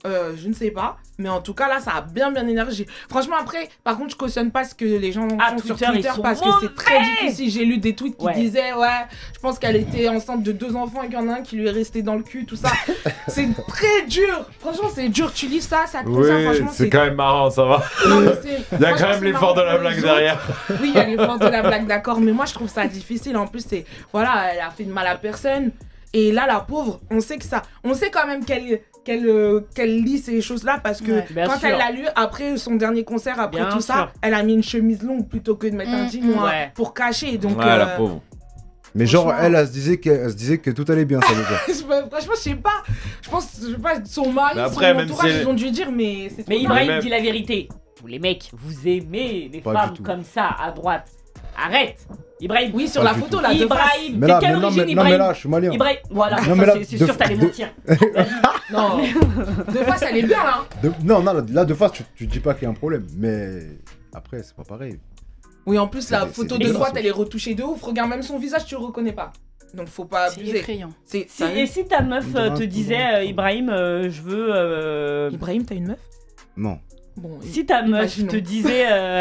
Je ne sais pas. Mais en tout cas, là, ça a bien énergie. Franchement, après, par contre, je cautionne pas ce que les gens font sur Twitter parce que c'est très difficile. J'ai lu des tweets qui disaient, je pense qu'elle était enceinte de 2 enfants et qu'il y en a un qui lui est resté dans le cul, tout ça. C'est très dur. Franchement, c'est dur. Tu lis ça te franchement, c'est quand même marrant, ça va. Non, mais il y a quand même l'effort de la blague derrière. Oui, il y a l'effort de la blague, d'accord. Mais moi, je trouve ça difficile. En plus, voilà, elle a fait de mal à personne. Et là, la pauvre, on sait quand même qu'elle lit ces choses-là parce que quand elle l'a lu, après son dernier concert, après tout ça, elle a mis une chemise longue plutôt que de mettre un jean pour cacher. Donc, la pauvre. Mais genre, elle se disait que tout allait bien, ça veut dire. Franchement, je sais pas. Je pense son mari, son entourage, ils ont dû dire, mais c'est Mais Ibrahim dit la vérité. Vous les mecs, vous aimez les femmes comme ça, à droite. Arrête. Ibrahim, oui, sur la photo là, Ibrahim, mais quelle origine, Ibrahim? Non, mais là, je suis malien. Ibrahim, voilà, c'est sûr, t'allais mentir. Non, de face, elle est bien là. Non, là, de face, tu dis pas qu'il y a un problème, mais après, c'est pas pareil. Oui, en plus, la photo de droite, elle est retouchée de ouf. Regarde, même son visage, tu le reconnais pas. Donc, faut pas abuser. C'est effrayant. Et si ta meuf te disait, Ibrahim, je veux. Ibrahim, t'as une meuf? Non. Bon, si ta meuf te disait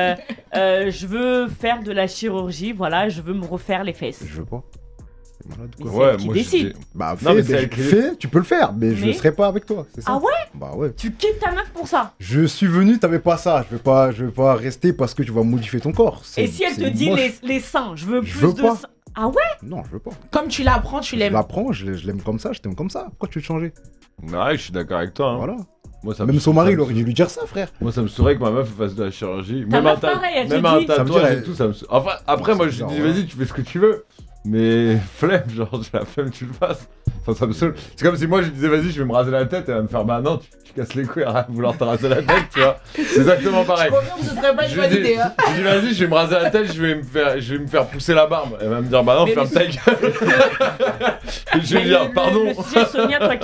je veux faire de la chirurgie, voilà, je veux me refaire les fesses. Je veux pas. Ouais, moi décide. Bah fais, tu peux le faire, mais je serai pas avec toi, c'est ça. Ah ouais? Bah ouais. Tu quittes ta meuf pour ça? Je suis venu, t'avais pas ça, je vais pas rester parce que tu vas modifier ton corps. Et si elle te dit les seins, je veux plus de seins. Ah ouais? Non, je veux pas. Comme tu l'apprends, tu l'aimes. Je l'apprends, je l'aime comme ça, je t'aime comme ça. Pourquoi tu veux te changer? Ouais, je suis d'accord avec toi. Hein. Voilà. Moi, même son mari, il aurait dû lui dire ça, frère. Moi, ça me saurait que ma meuf fasse de la chirurgie. Même un tatouage et tout, ça me Enfin, après, moi, je dis, vas-y, tu fais ce que tu veux. Mais flemme, genre, j'ai la flemme que tu le fasses. Enfin, ça me saoule. C'est comme si moi, je disais, vas-y, je vais me raser la tête. Et elle va me faire, bah non, tu casses les couilles à vouloir te raser la tête, tu vois. C'est exactement pareil. Je confirme, ce serait pas une bonne idée. Hein. Je dis, vas-y, je vais me raser la tête, je vais me faire pousser la barbe. Elle va me dire, bah non, ferme ta gueule. Je vais lui dire, pardon. Le sujet, Sonia, toi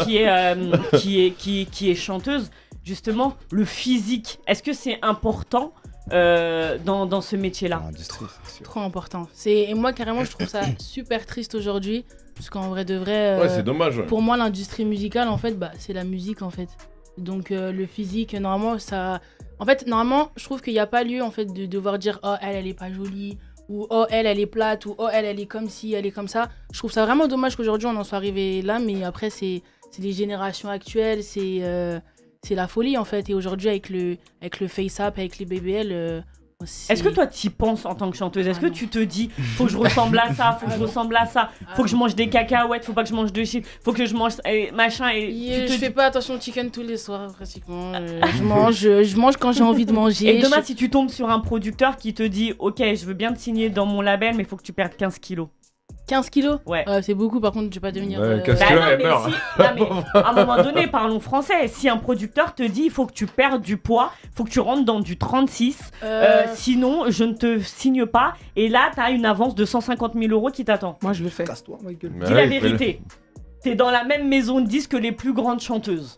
qui est chanteuse, justement, le physique, est-ce que c'est important dans ce métier-là? Trop important. Et moi, carrément, je trouve ça super triste aujourd'hui. Parce qu'en vrai de vrai, ouais, c'est dommage. Ouais. Pour moi, l'industrie musicale, en fait, c'est la musique, en fait. Donc, le physique, normalement, ça... En fait, normalement, je trouve qu'il n'y a pas lieu, en fait, de devoir dire « Oh, elle est pas jolie » ou « Oh, elle est plate » ou « Oh, elle est comme ci, elle est comme ça ». Je trouve ça vraiment dommage qu'aujourd'hui, on en soit arrivé là. Mais après, c'est les générations actuelles, c'est la folie, en fait. Et aujourd'hui, avec le face-up, avec les BBL... Est-ce que toi t'y penses en tant que chanteuse? Est-ce que tu te dis faut que je ressemble à ça, faut que je ressemble à ça, faut que je mange des cacahuètes, faut pas que je mange de shit, faut que je mange machin et je fais pas attention au chicken tous les soirs pratiquement. Je mange quand j'ai envie de manger. Et demain si tu tombes sur un producteur qui te dit ok je veux bien te signer dans mon label mais faut que tu perdes 15 kilos. 15 kilos? Ouais. C'est beaucoup, par contre, je vais pas devenir... 15 kilos, elle meurt. À un moment donné, parlons français. Si un producteur te dit il faut que tu perdes du poids, il faut que tu rentres dans du 36, sinon je ne te signe pas. Et là, t'as une avance de 150 000 € qui t'attend. Moi, je le fais. Casse-toi, ma gueule. Dis la vérité. T'es dans la même maison de disques que les plus grandes chanteuses.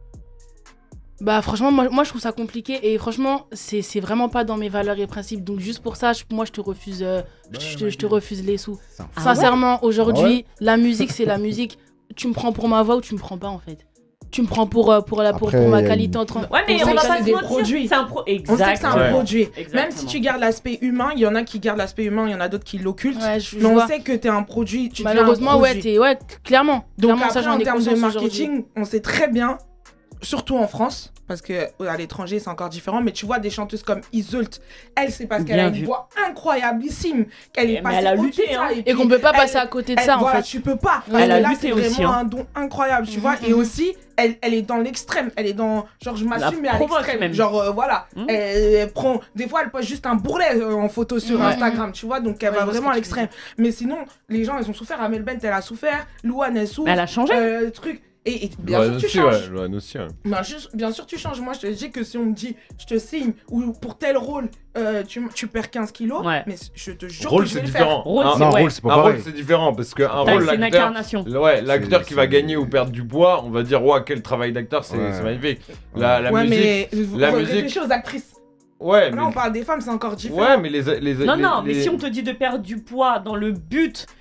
Bah franchement, moi je trouve ça compliqué et franchement, c'est vraiment pas dans mes valeurs et principes. Donc juste pour ça, moi je te refuse, je te refuse les sous. Sincèrement, aujourd'hui, la musique c'est la musique. Tu me prends pour ma voix ou tu me prends pas en fait. Tu me prends pour ma qualité en train. Ouais, mais on va pas des produits. C'est un On sait que c'est un produit. Même si tu gardes l'aspect humain, il y en a qui gardent l'aspect humain, il y en a d'autres qui l'occultent. Ouais, mais on sait que t'es un produit. Malheureusement, ouais, clairement. Donc clairement, après, en termes de marketing, on sait très bien. Surtout en France, parce qu'à l'étranger c'est encore différent, mais tu vois des chanteuses comme Iseult, elle c'est parce qu'elle a une voix incroyableissime, qu'elle est passée elle a lutté, et qu'on peut pas passer à côté de ça en fait. Tu peux pas, parce elle a que là lutté c'est aussi, vraiment un don incroyable, tu vois, et aussi elle est dans l'extrême, elle est dans, genre je m'assume mais à l'extrême, genre voilà, elle prend, des fois elle poste juste un bourrelet en photo sur Instagram, tu vois, donc elle va vraiment à l'extrême, mais sinon les gens ils ont souffert, Amel Bent elle a souffert, Louane elle souffre, elle a changé, truc. Et bien sûr, tu changes. Aussi, ouais. Bah, bien sûr, tu changes. Moi, je te dis que si on me dit, je te signe, ou pour tel rôle, tu perds 15 kilos, mais je te jure que je vais le faire. Rôle, c'est pas pareil. Rôle, c'est différent, parce qu'un rôle, c'est une incarnation. Ouais, l'acteur qui va gagner ou perdre du poids, on va dire, ouais, quel travail d'acteur, c'est magnifique. La musique. La musique. Réfléchis aux actrices. Ouais, là, on parle des femmes, c'est encore différent. Ouais, mais Non, mais si on te dit de perdre du poids dans le but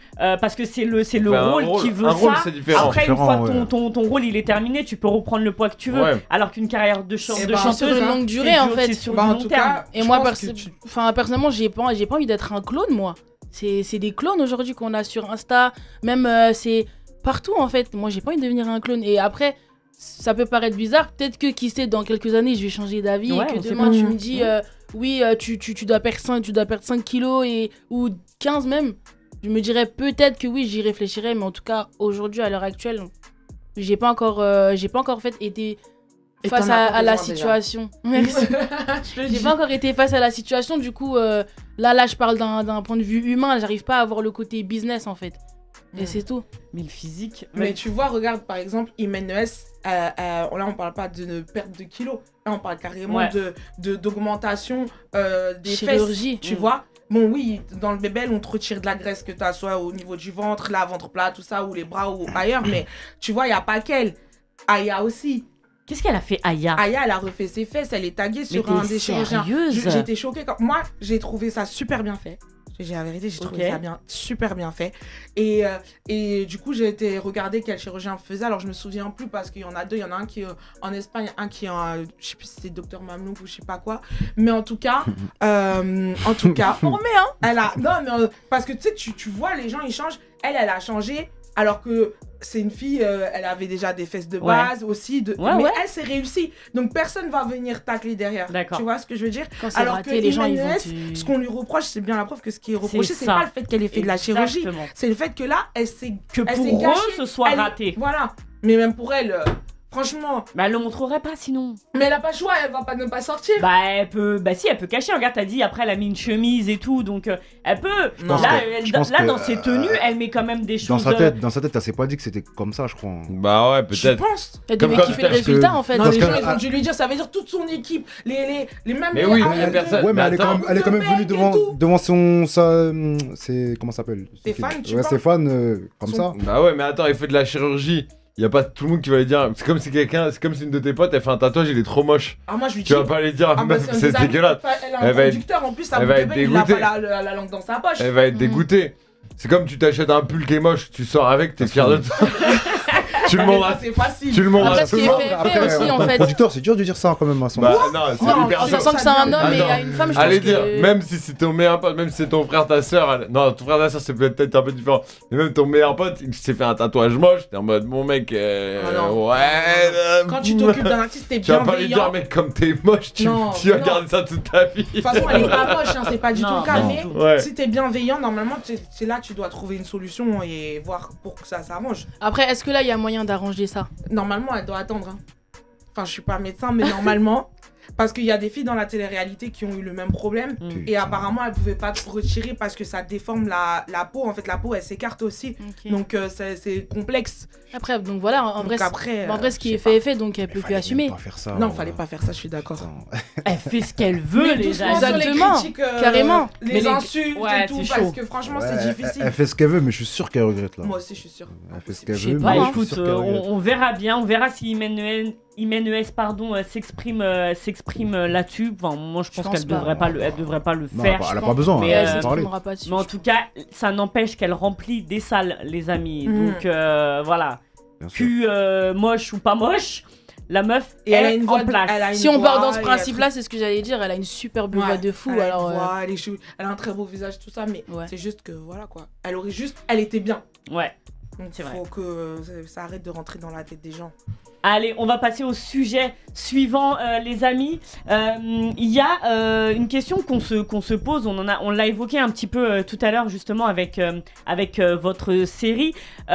parce que c'est le rôle qui veut un ça. rôle, c'est différent. Après, une fois ton rôle il est terminé, tu peux reprendre le poids que tu veux. Ouais. Alors qu'une carrière de chanteuse, sur une longue durée en fait. Sur en tout cas, et moi personnellement, j'ai pas envie d'être un clone moi. C'est des clones aujourd'hui qu'on a sur Insta, même c'est partout en fait. Moi j'ai pas envie de devenir un clone. Et après, ça peut paraître bizarre, peut-être que qui sait, dans quelques années je vais changer d'avis et que demain tu me dis oui, tu dois perdre 5 kilos ou 15 même. Je me dirais peut-être que oui, j'y réfléchirais, mais en tout cas aujourd'hui à l'heure actuelle, j'ai pas encore été face à la situation. Merci. J'ai pas encore été face à la situation, du coup là je parle d'un point de vue humain, j'arrive pas à avoir le côté business en fait. Et c'est tout. Mais le physique. Mais tu vois, regarde par exemple, Imen ES, là on parle pas de perte de kilos, là on parle carrément d'augmentation des chirurgie, fesses, tu vois. Bon oui, dans le bébel on te retire de la graisse que tu as soit au niveau du ventre, la ventre plat, tout ça, ou les bras ou ailleurs, mais tu vois, il y a pas qu'elle. Aya aussi. Qu'est-ce qu'elle a fait, Aya? Aya, elle a refait ses fesses, elle est taguée sur un des chirurgiens. J'étais choquée. Moi, j'ai trouvé ça super bien fait. J'ai la vérité, j'ai trouvé ça super bien fait. Et du coup, j'ai été regarder quel chirurgien faisait. Alors, je me souviens plus parce qu'il y en a deux. Il y en a un qui est en Espagne, un qui est je sais plus si c'est Dr Mamlouk ou je sais pas quoi. Mais en tout cas, formé, hein. Parce que tu sais, tu vois, les gens, ils changent. Elle a changé. Alors que c'est une fille, elle avait déjà des fesses de base aussi. Mais elle s'est réussie. Donc personne va venir tacler derrière. Tu vois ce que je veux dire? Alors raté, que les gens, ce qu'on lui reproche, c'est bien la preuve que ce qui est reproché, c'est pas le fait qu'elle ait fait de la chirurgie. C'est le fait que là, elle s'est pour eux, ce soit raté. Voilà. Mais même pour elle... Franchement. Bah, elle le montrerait pas sinon. Mais elle a pas le choix, elle va pas ne pas sortir. Bah, elle peut. Bah, si, elle peut cacher. Regarde, t'as dit, après, elle a mis une chemise et tout, donc elle peut. Dans ses tenues, elle met quand même des choses. Dans sa tête, elle s'est pas dit que c'était comme ça, je crois. Bah, ouais, peut-être. Je pense. Elle devait kiffer le résultat en fait. Non, les gens, ils ont dû lui dire, ça veut dire toute son équipe, les mêmes. Mais oui, mais personne. Ouais, mais elle est quand même venue devant son. Comment ça s'appelle? Stéphane, tu vois. Ouais, Stéphane, comme ça. Bah, ouais, mais attends, il fait de la chirurgie. Y a pas tout le monde qui va lui dire. C'est comme si une de tes potes, elle fait un tatouage, il est trop moche. Ah, moi je lui dis. Tu vas pas lui dire, c'est dégueulasse. Elle a un conducteur en plus, ça va être dégoûtée. Il a pas la langue dans sa poche. Elle va être dégoûtée. C'est comme tu t'achètes un pull qui est moche, tu sors avec, t'es fier de toi. Tu le montres. C'est facile. Tu le montres à tout le monde. Après, aussi, en fait. Producteur, c'est dur de dire ça quand même à son. Bah non, c'est hyper dur. Ça sent que c'est un homme et à une femme, je pense. Allez dire, même si c'est ton meilleur pote, même si c'est ton frère, ta soeur. Non, ton frère, ta soeur, c'est peut-être un peu différent. Mais même ton meilleur pote, il s'est fait un tatouage moche. T'es en mode, mon mec, Quand tu t'occupes d'un artiste, t'es bienveillant. Tu vas pas lui dire, mec, comme t'es moche, tu vas garder ça toute ta vie. De toute façon, elle est pas moche, c'est pas du tout le cas. Mais si t'es bienveillant, normalement, c'est là tu dois trouver une solution et voir pour que ça s'arrange. Après, est-ce que là, il y a moyen d'arranger ça? Normalement, elle doit attendre. Enfin, je suis pas médecin, mais normalement, parce qu'il y a des filles dans la télé-réalité qui ont eu le même problème et apparemment, elles pouvaient pas retirer parce que ça déforme la peau. En fait, la peau, elle s'écarte aussi. Donc, c'est complexe. Après, donc voilà, en vrai, ce qui est fait est fait, donc elle peut plus assumer. Non, fallait pas faire ça, je suis d'accord. Elle fait ce qu'elle veut, les amis. Exactement, carrément. Les insultes et tout, parce que franchement, c'est difficile. Elle fait ce qu'elle veut, mais je suis sûr qu'elle regrette là. Moi aussi, je suis sûr. Elle fait ce qu'elle veut. Bah écoute, on verra bien, on verra si Imen ES s'exprime là-dessus. Enfin, moi, je pense qu'elle devrait pas le faire. Elle a pas besoin. Mais en tout cas, ça n'empêche qu'elle remplit des salles, les amis. Donc voilà. Cul moche ou pas moche, la meuf est en place. Si on part dans ce principe-là, c'est ce que j'allais dire. Elle a une superbe voix de fou. Elle a un très beau visage, tout ça, mais c'est juste que voilà quoi. Elle était bien. Ouais. Donc il faut que ça arrête de rentrer dans la tête des gens. Allez, on va passer au sujet suivant, les amis. Il y a une question qu'on se pose. On l'a évoqué un petit peu tout à l'heure justement avec votre série.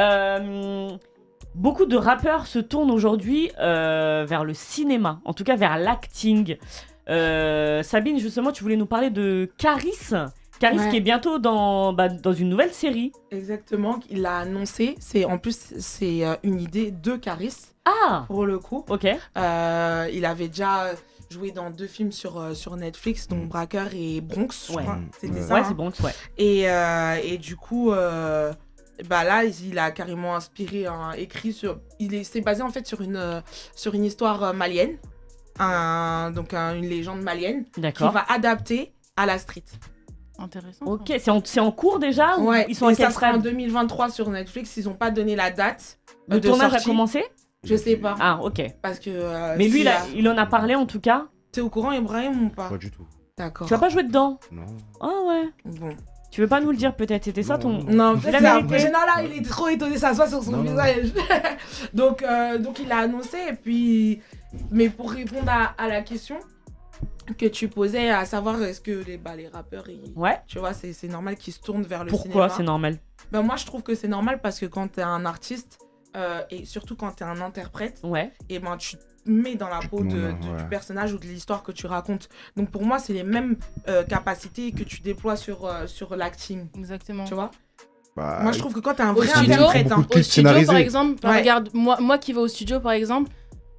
Beaucoup de rappeurs se tournent aujourd'hui vers le cinéma, en tout cas vers l'acting. Sabine, justement, tu voulais nous parler de Caris. Caris qui est bientôt dans une nouvelle série. Exactement, il l'a annoncé. C'est une idée de Caris. Ah, pour le coup. Ok. Il avait déjà joué dans 2 films sur Netflix, donc Braqueur et Bronx, je crois. C'était ça. Ouais, c'est Bronx, ouais. Et du coup, là, il a carrément inspiré, écrit sur. C'est basé en fait sur une histoire malienne, une légende malienne, qu'il va adapter à la street. Intéressant. Ok, c'est en cours déjà ou Ouais, ils sont à et quel ça sera en stade? 2023 sur Netflix. Ils ont pas donné la date. Le de tournage a sortie. commencé? Je sais pas. Ah, ok. Parce que. Mais lui, s'il a- il en a parlé en tout cas. T'es au courant, Ibrahim, ou pas? Pas du tout. D'accord. Tu vas pas jouer dedans? Non. Ah ouais. Bon. Tu veux pas nous le dire peut-être? C'était ça ton. Non, Dis peut-être la c'est vérité. après. Non, là, il est trop étonné, ça se voit sur son visage. donc, il a annoncé, et puis. Mais pour répondre à la question que tu posais, à savoir est-ce que les rappeurs, ouais. tu vois, c'est normal qu'ils se tournent vers le cinéma. Pourquoi c'est normal? Ben, moi, je trouve que c'est normal parce que quand t'es un artiste, et surtout quand t'es un interprète, ouais. et ben, tu te mets dans la peau du personnage ou de l'histoire que tu racontes. Donc pour moi, c'est les mêmes capacités que tu déploies sur l'acting. Exactement. Tu vois? Bah, moi, je trouve que quand t'es un au vrai studio, interprète... Au studio, par exemple, regarde, moi qui vais au studio, par exemple,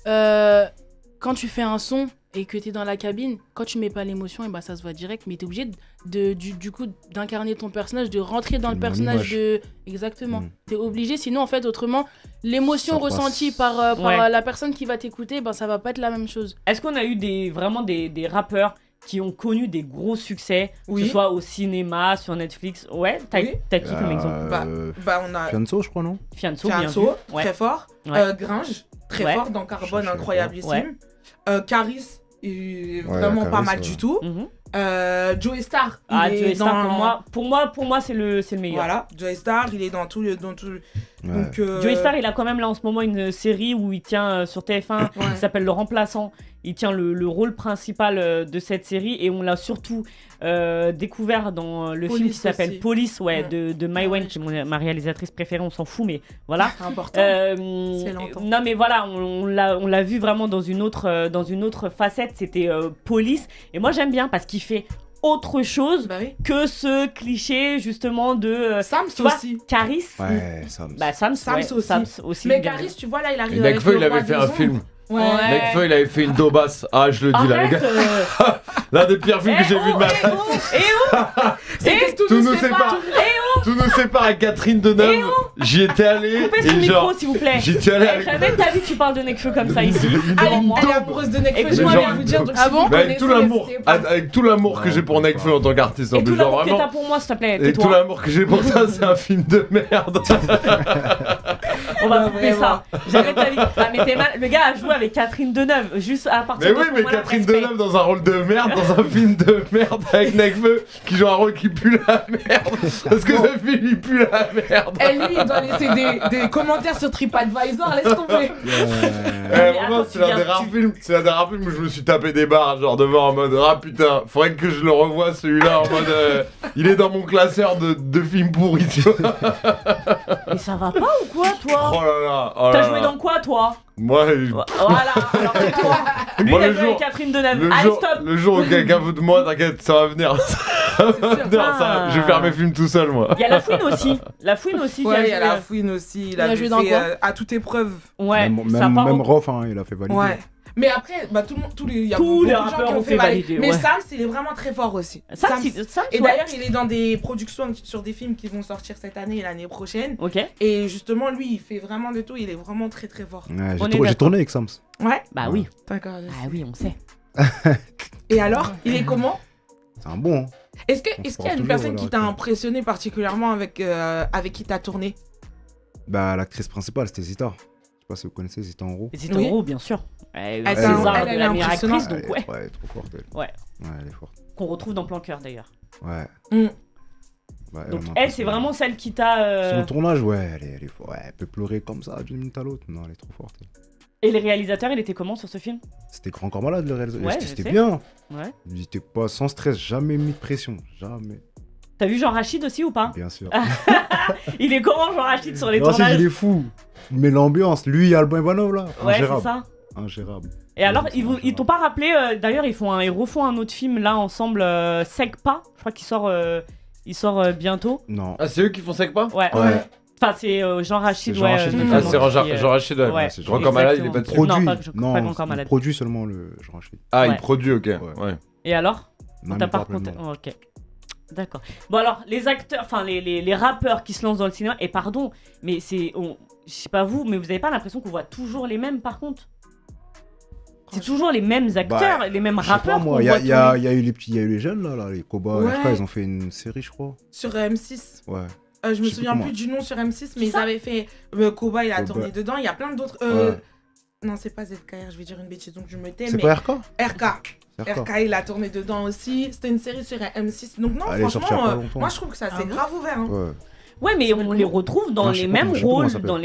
quand tu fais un son et que t'es dans la cabine, quand tu mets pas l'émotion, et bah ça se voit direct, mais t'es obligé du coup d'incarner ton personnage, de rentrer dans le personnage de... Exactement. T'es obligé, sinon en fait autrement, l'émotion ressentie par la personne qui va t'écouter, bah ça va pas être la même chose. Est-ce qu'on a eu vraiment des rappeurs qui ont connu des gros succès, que ce soit au cinéma, sur Netflix? Ouais, t'as qui comme exemple? On a... Fianso, je crois, non? Fianso, très fort. Gringe, très fort dans Carbone, incroyablissime. Caris, vraiment pas mal du tout. Joey Star, Joey Star pour moi c'est le meilleur. Voilà, Joey Star, il est dans tout le donc Joey Star, il a quand même là en ce moment une série où il tient sur TF1 qui s'appelle Le Remplaçant. Il tient le rôle principal de cette série et on l'a surtout découvert dans le film qui s'appelle Police, de Mai Wen, qui est ma réalisatrice préférée. On s'en fout, mais voilà. C'est important. C'est longtemps. Non, mais voilà, on l'a vu vraiment dans une autre facette. C'était Police, et moi j'aime bien parce qu'il fait autre chose que ce cliché justement de Sams aussi. Caris. Ouais, Sams. Sams aussi. Mais Caris, tu vois là, il arrive. Nekfeu, il avait fait un film. Nekfeu, il avait fait une daubasse. Ah, je le dis là, les gars. L'un des pires films que j'ai vu de ma vie. Tout nous sépare. Tout nous sépare à Catherine Deneuve. J'y étais allé. Coupez son micro, s'il vous plaît. J'y étais allé. Jamais de ta vie tu parles de Nekfeu comme ça ici. Elle est amoureuse de Nekfeu. Je vais vous dire. Avec tout l'amour que j'ai pour Nekfeu en tant qu'artiste. Et tout l'amour que t'as pour moi, s'il te plaît. Et tout l'amour que j'ai pour ça, c'est un film de merde. On va couper ça. Jamais de ta vie. Ah, mais t'es mal. Le gars a joué avec Catherine Deneuve. Juste à partir de ce moment-là. Mais Catherine Deneuve dans un rôle de merde, dans un film de merde avec Nekfeu qui joue un rôle qui pue la merde. Parce que ce film il pue la merde. Et lui il doit laisser des commentaires sur TripAdvisor, laisse tomber. Vraiment, c'est l'un des rares films où je me suis tapé des barres, genre devant en mode ah putain, faudrait que je le revoie celui-là en mode il est dans mon classeur de films pourris, tu vois. Mais ça va pas ou quoi, toi? Oh là là. T'as joué dans quoi, toi? Moi, voilà, alors que toi, lui il a joué avec Catherine Deneuve. Allez, stop. Le jour où quelqu'un veut de moi, t'inquiète, ça va venir. Je vais faire mes films tout seul, moi. Il y a La Fouine aussi. La Fouine aussi. Ouais, il y a La Fouine aussi. Il a joué dans quoi? À toute épreuve. Ouais. Même Rof, il a fait valider. Ouais. Mais après, il y a beaucoup de gens qui ont fait valider. Mais Sams, il est vraiment très fort aussi. Sams, et d'ailleurs, il est dans des productions sur des films qui vont sortir cette année et l'année prochaine. Ok. Et justement, lui, il fait vraiment de tout. Il est vraiment très très fort. Ouais, j'ai tourné avec Sams. Ouais. Bah oui. D'accord. Ah oui, on sait. Et alors, il est comment? C'est un bon. Est-ce qu'il y a une personne qui t'a impressionné particulièrement avec qui t'as tourné? Bah, l'actrice principale, c'était Zita. Je sais pas si vous connaissez Zita en gros. Zita en gros, bien sûr. Elle est la meilleure actrice, donc ouais. Elle est trop forte, elle. Ouais. Ouais, elle est forte. Qu'on retrouve dans Plan Cœur d'ailleurs. Ouais. Donc elle, c'est vraiment celle qui t'a... Sur le tournage, ouais, elle est forte. Ouais, elle peut pleurer comme ça d'une minute à l'autre. Non, elle est trop forte. Et les réalisateurs, il était comment sur ce film? C'était Grand Corps Malade, le réalisateur. Ouais, c'était bien. Ouais. Il était pas sans stress, jamais mis de pression. Jamais. T'as vu Jean Rachid aussi ou pas? Bien sûr. Il est comment Jean Rachid sur les tournages? tournages? Il est fou. Mais l'ambiance, lui, Alban Ivanov là. Ouais, c'est ça. Ingérable. Et alors, ils t'ont pas rappelé, d'ailleurs, ils refont un autre film là ensemble, Segpa, je crois qu'il sort bientôt. Non. Ah, c'est eux qui font Segpa? Ouais. Enfin, c'est Jean Rachid, Jean Rachid, ah, c'est Jean Rachid, ouais. Grand Corps Malade, il est pas dessus. Produit. Non, pas Grand Corps Malade. Il produit seulement le Jean Rachid. Ah, il produit, ok. Ouais. Et alors? Non, t'as pas raconté. Ok. D'accord. Bon alors, les acteurs, enfin les rappeurs qui se lancent dans le cinéma, et pardon, mais je sais pas vous, mais vous avez pas l'impression qu'on voit toujours les mêmes par contre? C'est toujours les mêmes acteurs, les mêmes rappeurs. Il y a eu les jeunes là, les Koba, ils ont fait une série, je crois. Sur M6. Ouais. Je me souviens plus du nom sur M6, mais ils avaient fait Koba, il a tourné dedans. Il y a plein d'autres. Non, c'est pas ZKR, je vais dire une bêtise, donc je me tais. C'est pas RK? RK, il a tourné dedans aussi. C'était une série sur M6. Donc, non, franchement, moi je trouve que ça s'est grave ouvert. Hein. Ouais, mais on les retrouve dans les mêmes rôles, dans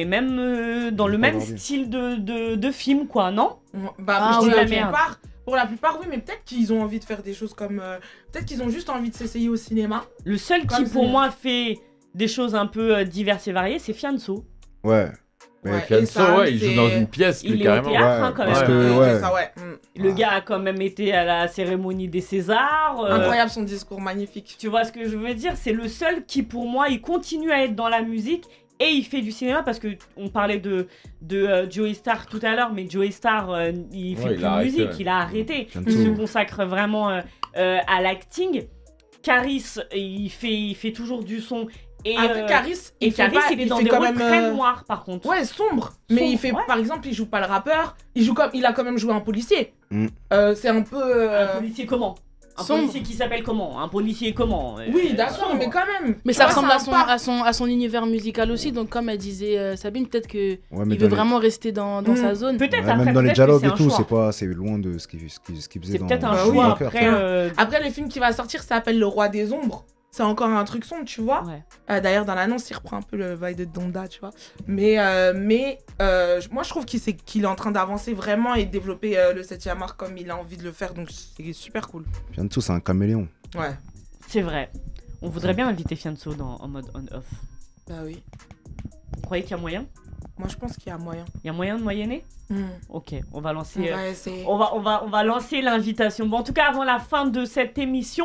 le même style de film, quoi, non? Bah, je dis la merde. Pour la plupart, oui, mais peut-être qu'ils ont envie de faire des choses comme. Peut-être qu'ils ont juste envie de s'essayer au cinéma. Le seul qui, pour moi, fait des choses un peu diverses et variées, c'est Fianso. Ouais. Mais Fianso, il joue dans une pièce, lui, carrément. Il est au théâtre, hein, quand même. Ça, Le gars a quand même été à la cérémonie des Césars. Incroyable, son discours magnifique. Tu vois ce que je veux dire? C'est le seul qui, pour moi, il continue à être dans la musique et il fait du cinéma, parce que on parlait de Joey Starr tout à l'heure, mais Joey Starr, il fait plus de musique, il a arrêté. Il se consacre vraiment à l'acting. Caris, il fait toujours du son. Et Caris, il est dans des rôles très noirs, par contre. Ouais, sombre. Mais il fait, par exemple, il joue pas le rappeur. Il a quand même joué un policier. C'est un peu. Un policier comment? Un policier qui s'appelle comment? Un policier comment? Oui, d'accord, mais quand même. Mais ça ressemble à son univers musical aussi. Donc, comme elle disait Sabine, peut-être que il veut vraiment rester dans sa zone. Peut-être. Même dans les dialogues et tout, c'est loin de ce qu'il faisait. C'est peut-être un choix. Après, le film qui va sortir s'appelle Le Roi des Ombres. C'est encore un truc sombre, tu vois. D'ailleurs, dans l'annonce, il reprend un peu le vibe de Donda, tu vois. Mais moi, je trouve qu'il est en train d'avancer vraiment et de développer le 7e art comme il a envie de le faire. Donc, c'est super cool. Fianso, c'est un caméléon. Ouais. C'est vrai. On voudrait bien inviter Fianso en mode on-off. Bah oui. Vous croyez qu'il y a moyen? Moi, je pense qu'il y a moyen. Il y a moyen de moyenner? Ok, on va lancer. On va lancer l'invitation. Bon, en tout cas, avant la fin de cette émission,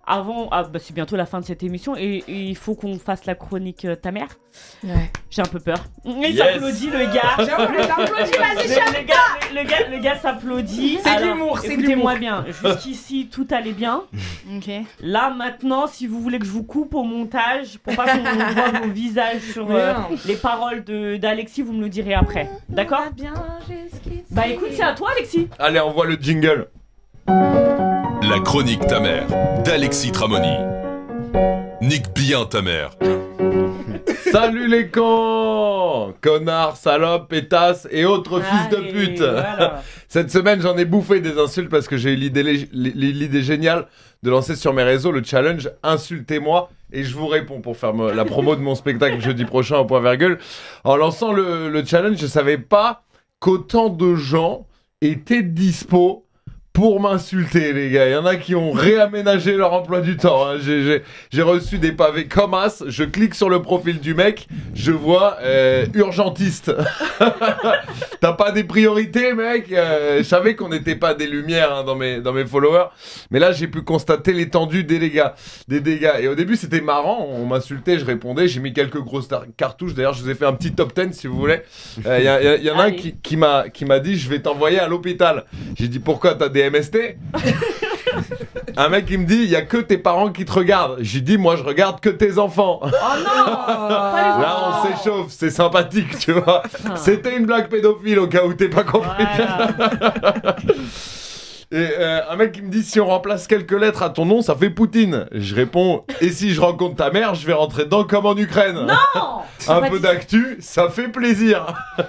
c'est bientôt la fin de cette émission et il faut qu'on fasse la chronique ta mère. Ouais. J'ai un peu peur. Il s'applaudit, le gars. Le gars s'applaudit. C'est de l'humour, c'est de l'humour. Écoutez-moi bien. Jusqu'ici, tout allait bien. Ok. Là, maintenant, si vous voulez que je vous coupe au montage, pour pas qu'on voit vos visages sur les paroles d'Alexis, vous me le direz après. D'accord? Bah écoute, c'est à toi, Alexis. Allez, envoie le jingle. La chronique ta mère d'Alexis Tramoni. Nique bien ta mère. Salut les cons, connards, salopes, pétasses et autres fils de pute. Voilà. Cette semaine, j'en ai bouffé des insultes parce que j'ai eu l'idée géniale de lancer sur mes réseaux le challenge Insultez-moi et je vous réponds pour faire la promo de mon spectacle jeudi prochain au point virgule. En lançant le challenge, je savais pas qu'autant de gens étaient dispo pour m'insulter, les gars. Il y en a qui ont réaménagé leur emploi du temps. Hein. J'ai reçu des pavés comme as. Je clique sur le profil du mec, je vois urgentiste. T'as pas des priorités, mec? Je savais qu'on n'était pas des lumières hein, dans mes followers. Mais là, j'ai pu constater l'étendue des dégâts. Et au début, c'était marrant. On m'insultait, je répondais. J'ai mis quelques grosses cartouches. D'ailleurs, je vous ai fait un petit top 10 si vous voulez. Y en a un qui m'a dit, je vais t'envoyer à l'hôpital. J'ai dit, pourquoi t'as des MST? Un mec qui me dit, il y a que tes parents qui te regardent. J'ai dit, moi je regarde que tes enfants. Oh non. Là on s'échauffe, c'est sympathique, tu vois. C'était une blague pédophile au cas où t'es pas compris. Voilà. Et un mec qui me dit, si on remplace quelques lettres à ton nom, ça fait Poutine. Je réponds, et si je rencontre ta mère, je vais rentrer dedans comme en Ukraine. Non. Un peu d'actu, ça fait plaisir.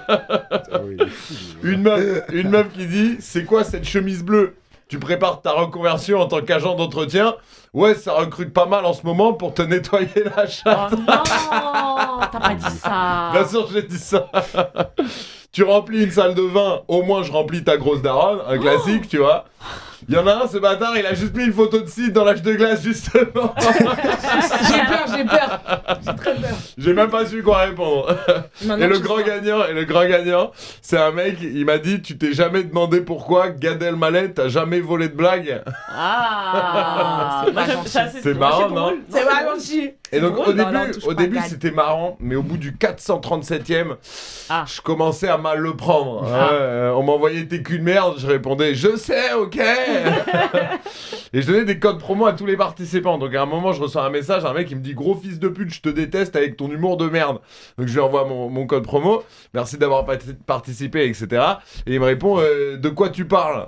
Une meuf qui dit, c'est quoi cette chemise bleue? Tu prépares ta reconversion en tant qu'agent d'entretien? Ouais, ça recrute pas mal en ce moment pour te nettoyer la chatte. Oh non, t'as pas dit ça. Bien sûr, j'ai dit ça. Tu remplis une salle de vin, au moins je remplis ta grosse daronne, un classique, tu vois. Il y en a un, ce bâtard, il a juste mis une photo de Sid dans l'âge de glace, justement. J'ai peur. J'ai très peur. J'ai même pas su quoi répondre. Et le grand gagnant, c'est un mec, il m'a dit, tu t'es jamais demandé pourquoi Gad Elmaleh t'a jamais volé de blague. Ah, c'est marrant, non? C'est pas gentil. Et donc au début c'était marrant, mais au bout du 437e, je commençais à mal le prendre. On m'envoyait tes culs de merde, je répondais je sais, ok. Et je donnais des codes promo à tous les participants. Donc à un moment je reçois un message, un mec qui me dit gros fils de pute, je te déteste avec ton humour de merde. Donc je lui envoie mon code promo, merci d'avoir participé, etc. Et il me répond de quoi tu parles.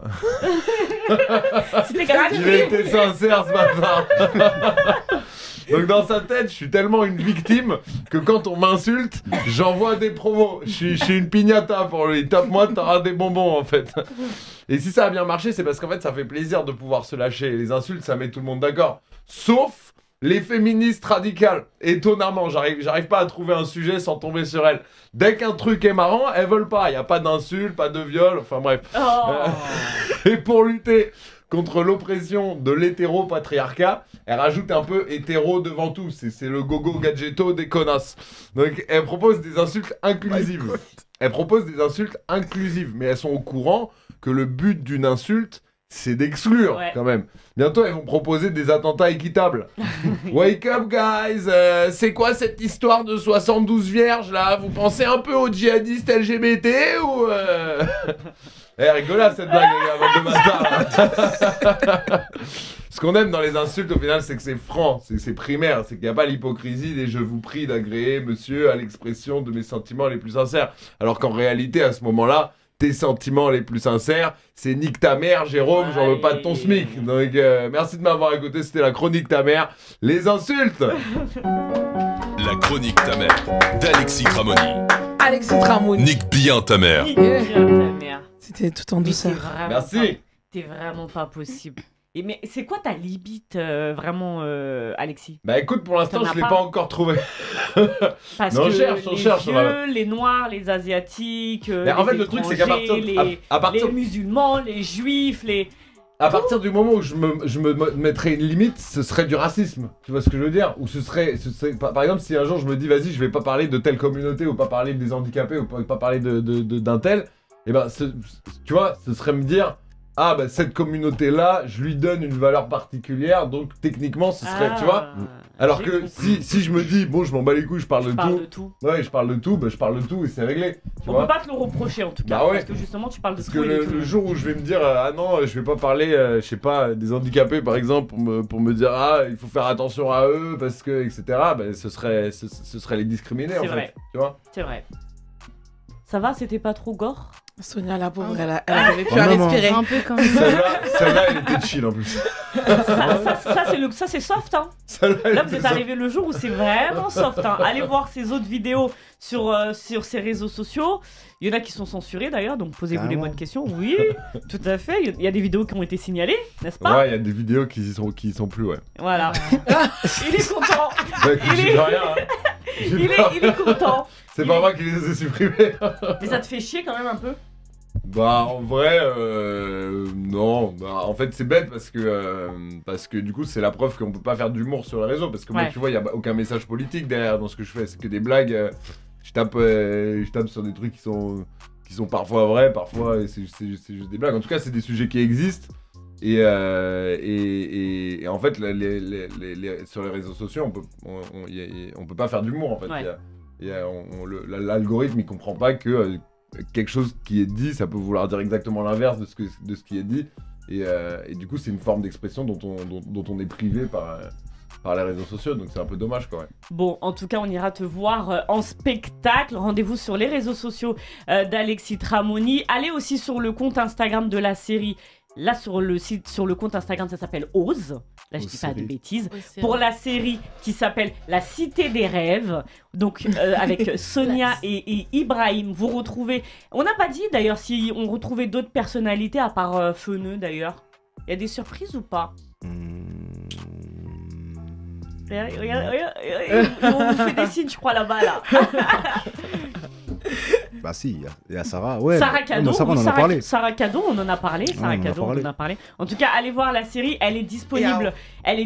Il a été sincère ce matin. Donc dans sa tête, je suis tellement une victime que quand on m'insulte, j'envoie des promos. Je suis une piñata pour lui. Tape-moi, t'auras des bonbons en fait. Et si ça a bien marché, c'est parce qu'en fait, ça fait plaisir de pouvoir se lâcher. Les insultes, ça met tout le monde d'accord. Sauf les féministes radicales. Étonnamment, j'arrive pas à trouver un sujet sans tomber sur elles. Dès qu'un truc est marrant, elles veulent pas. Il y a pas d'insultes, pas de viol, enfin bref. Et pour lutter contre l'oppression de l'hétéro-patriarcat, elle rajoute un peu hétéro devant tout. C'est le gogo gadgeto des connasses. Donc elle propose des insultes inclusives. Mais elles sont au courant que le but d'une insulte, c'est d'exclure quand même. Bientôt, elles vont proposer des attentats équitables. Wake up, guys! C'est quoi cette histoire de 72 vierges, là? Vous pensez un peu aux djihadistes LGBT ou... rigolez cette blague, les gars, de bâtard. Ce qu'on aime dans les insultes, au final, c'est que c'est franc, c'est primaire, c'est qu'il n'y a pas l'hypocrisie des « je vous prie d'agréer, monsieur, à l'expression de mes sentiments les plus sincères ». Alors qu'en réalité, à ce moment-là, tes sentiments les plus sincères, c'est nique ta mère, Jérôme, j'en veux pas de ton SMIC. Donc, merci de m'avoir écouté, c'était la chronique ta mère. Les insultes. La chronique ta mère, d'Alexis Tramoni. Alexis Tramoni. Nique bien ta mère. Nique bien ta mère. C'était tout en douceur. Merci. T'es vraiment pas possible. Mais c'est quoi ta limite, vraiment, Alexis? Bah écoute, pour l'instant, je l'ai pas encore trouvé. Parce non, que les vieux, les noirs, les asiatiques, mais en fait, le truc, c'est qu'à partir les musulmans, les juifs, à partir du moment où je me mettrais une limite, ce serait du racisme. Tu vois ce que je veux dire? Ou ce serait par exemple, si un jour je me dis, vas-y, je vais pas parler de telle communauté, ou pas parler des handicapés, ou pas parler d'un tel, et ben, tu vois, ce serait me dire, ah bah cette communauté-là, je lui donne une valeur particulière, donc techniquement ce serait, tu vois. Alors que si je me dis, bon, je m'en bats les couilles, je parle de tout. Ouais, je parle de tout, bah je parle de tout et c'est réglé. On peut pas te le reprocher en tout cas, parce que justement tu parles de tout. Parce que le jour où je vais me dire, ah non, je vais pas parler, je sais pas, des handicapés par exemple, pour me dire, ah, il faut faire attention à eux, parce que, etc., bah ce serait les discriminer en fait, tu vois. C'est vrai. Ça va, c'était pas trop gore? Sonia, la pauvre, elle avait pu respirer. Un peu quand même. Celle-là, elle était chill en plus. Ça, c'est soft, hein. Là, vous êtes arrivé le jour où c'est vraiment soft, hein. Allez voir ses autres vidéos sur ses réseaux sociaux. Il y en a qui sont censurés d'ailleurs, donc posez-vous les bonnes questions. Oui, tout à fait. Il y a des vidéos qui ont été signalées, n'est-ce pas? Ouais, il y a des vidéos qui y sont plus, ouais. Voilà. Il est content. Il est content. C'est pas moi qui les ai supprimés. Mais ça te fait chier quand même un peu? Bah en vrai, non. Bah, en fait c'est bête parce que du coup c'est la preuve qu'on peut pas faire d'humour sur les réseaux. Parce que moi tu vois, il n'y a aucun message politique derrière dans ce que je fais. C'est que des blagues. Je tape sur des trucs qui sont parfois vrais, parfois c'est juste des blagues. En tout cas c'est des sujets qui existent. Et en fait sur les réseaux sociaux on peut pas faire d'humour en fait. L'algorithme il comprend pas que quelque chose qui est dit ça peut vouloir dire exactement l'inverse de ce qui est dit et du coup c'est une forme d'expression dont on est privé par les réseaux sociaux, donc c'est un peu dommage quand même. Bon, en tout cas, on ira te voir en spectacle. Rendez-vous sur les réseaux sociaux d'Alexis Tramoni. Allez aussi sur le compte Instagram de la série. Là, sur le compte Instagram, ça s'appelle Ose. Là, je dis pas de bêtises. Pour la série qui s'appelle La Cité des Rêves. Donc, avec Sonia et Ibrahim, vous retrouvez... On n'a pas dit, d'ailleurs, si on retrouvait d'autres personnalités, à part Feneux, d'ailleurs. Il y a des surprises ou pas? Regarde, on nous fait des signes, je crois, là-bas, là. Bah si, il y a Sarah, ouais. Sarah Cado, on en a parlé. Sarah Cado, on en a parlé. Sarah Cado, on en a parlé. En tout cas, allez voir la série, elle est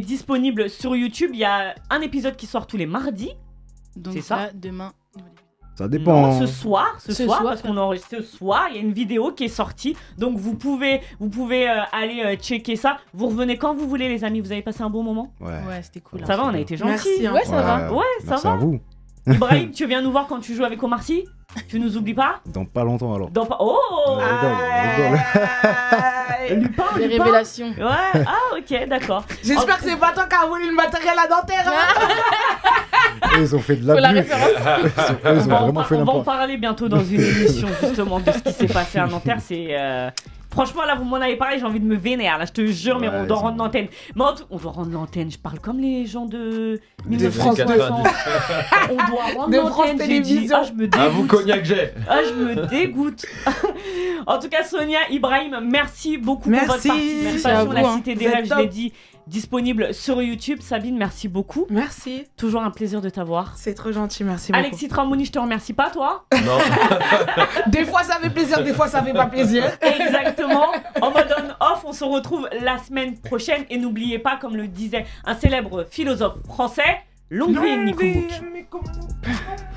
disponible sur YouTube. Il y a un épisode qui sort tous les mardis. Donc c'est ça demain. Ça dépend. Non, ce soir, parce qu'on enregistre ce soir, il y a une vidéo qui est sortie. Donc vous pouvez aller checker ça. Vous revenez quand vous voulez, les amis. Vous avez passé un bon moment? Ouais, c'était cool. Ça va, on a été gentils. Merci, hein. Ouais, ça va. Ouais, ça Merci va. à vous. Ibrahim, tu viens nous voir quand tu joues avec Omar Sy? Tu nous oublies pas? Dans pas longtemps alors. Oh, On rigole. Lupin, Les révélations. Ouais, ah ok, d'accord. J'espère que c'est pas toi qui as volé le matériel à dentaire. Hein. Ils ont fait de l'abus. Ils ont vraiment fait On va en n'importe. parler bientôt dans une émission justement de ce qui s'est passé à Nanterre. C'est franchement là vous m'en avez parlé, j'ai envie de me vénérer là, je te jure, mais on doit rendre l'antenne. Mais on doit rendre l'antenne. Je parle comme les gens de 1960. On doit rendre l'antenne. J'ai dit, je me dégoûte. À vous cognac j'ai. Je me dégoûte. En tout cas, Sonia, Ibrahim, merci beaucoup pour votre participation. La Cité des Rêves, je l'ai dit, disponible sur YouTube. Sabine, merci beaucoup. Merci. Toujours un plaisir de t'avoir. C'est trop gentil, merci beaucoup. Alexis Tramoni, je te remercie pas, toi. Non. Des fois ça fait plaisir, des fois ça fait pas plaisir. Exactement. En mode on-off, on se retrouve la semaine prochaine. Et n'oubliez pas, comme le disait un célèbre philosophe français, longue vie Nico Book.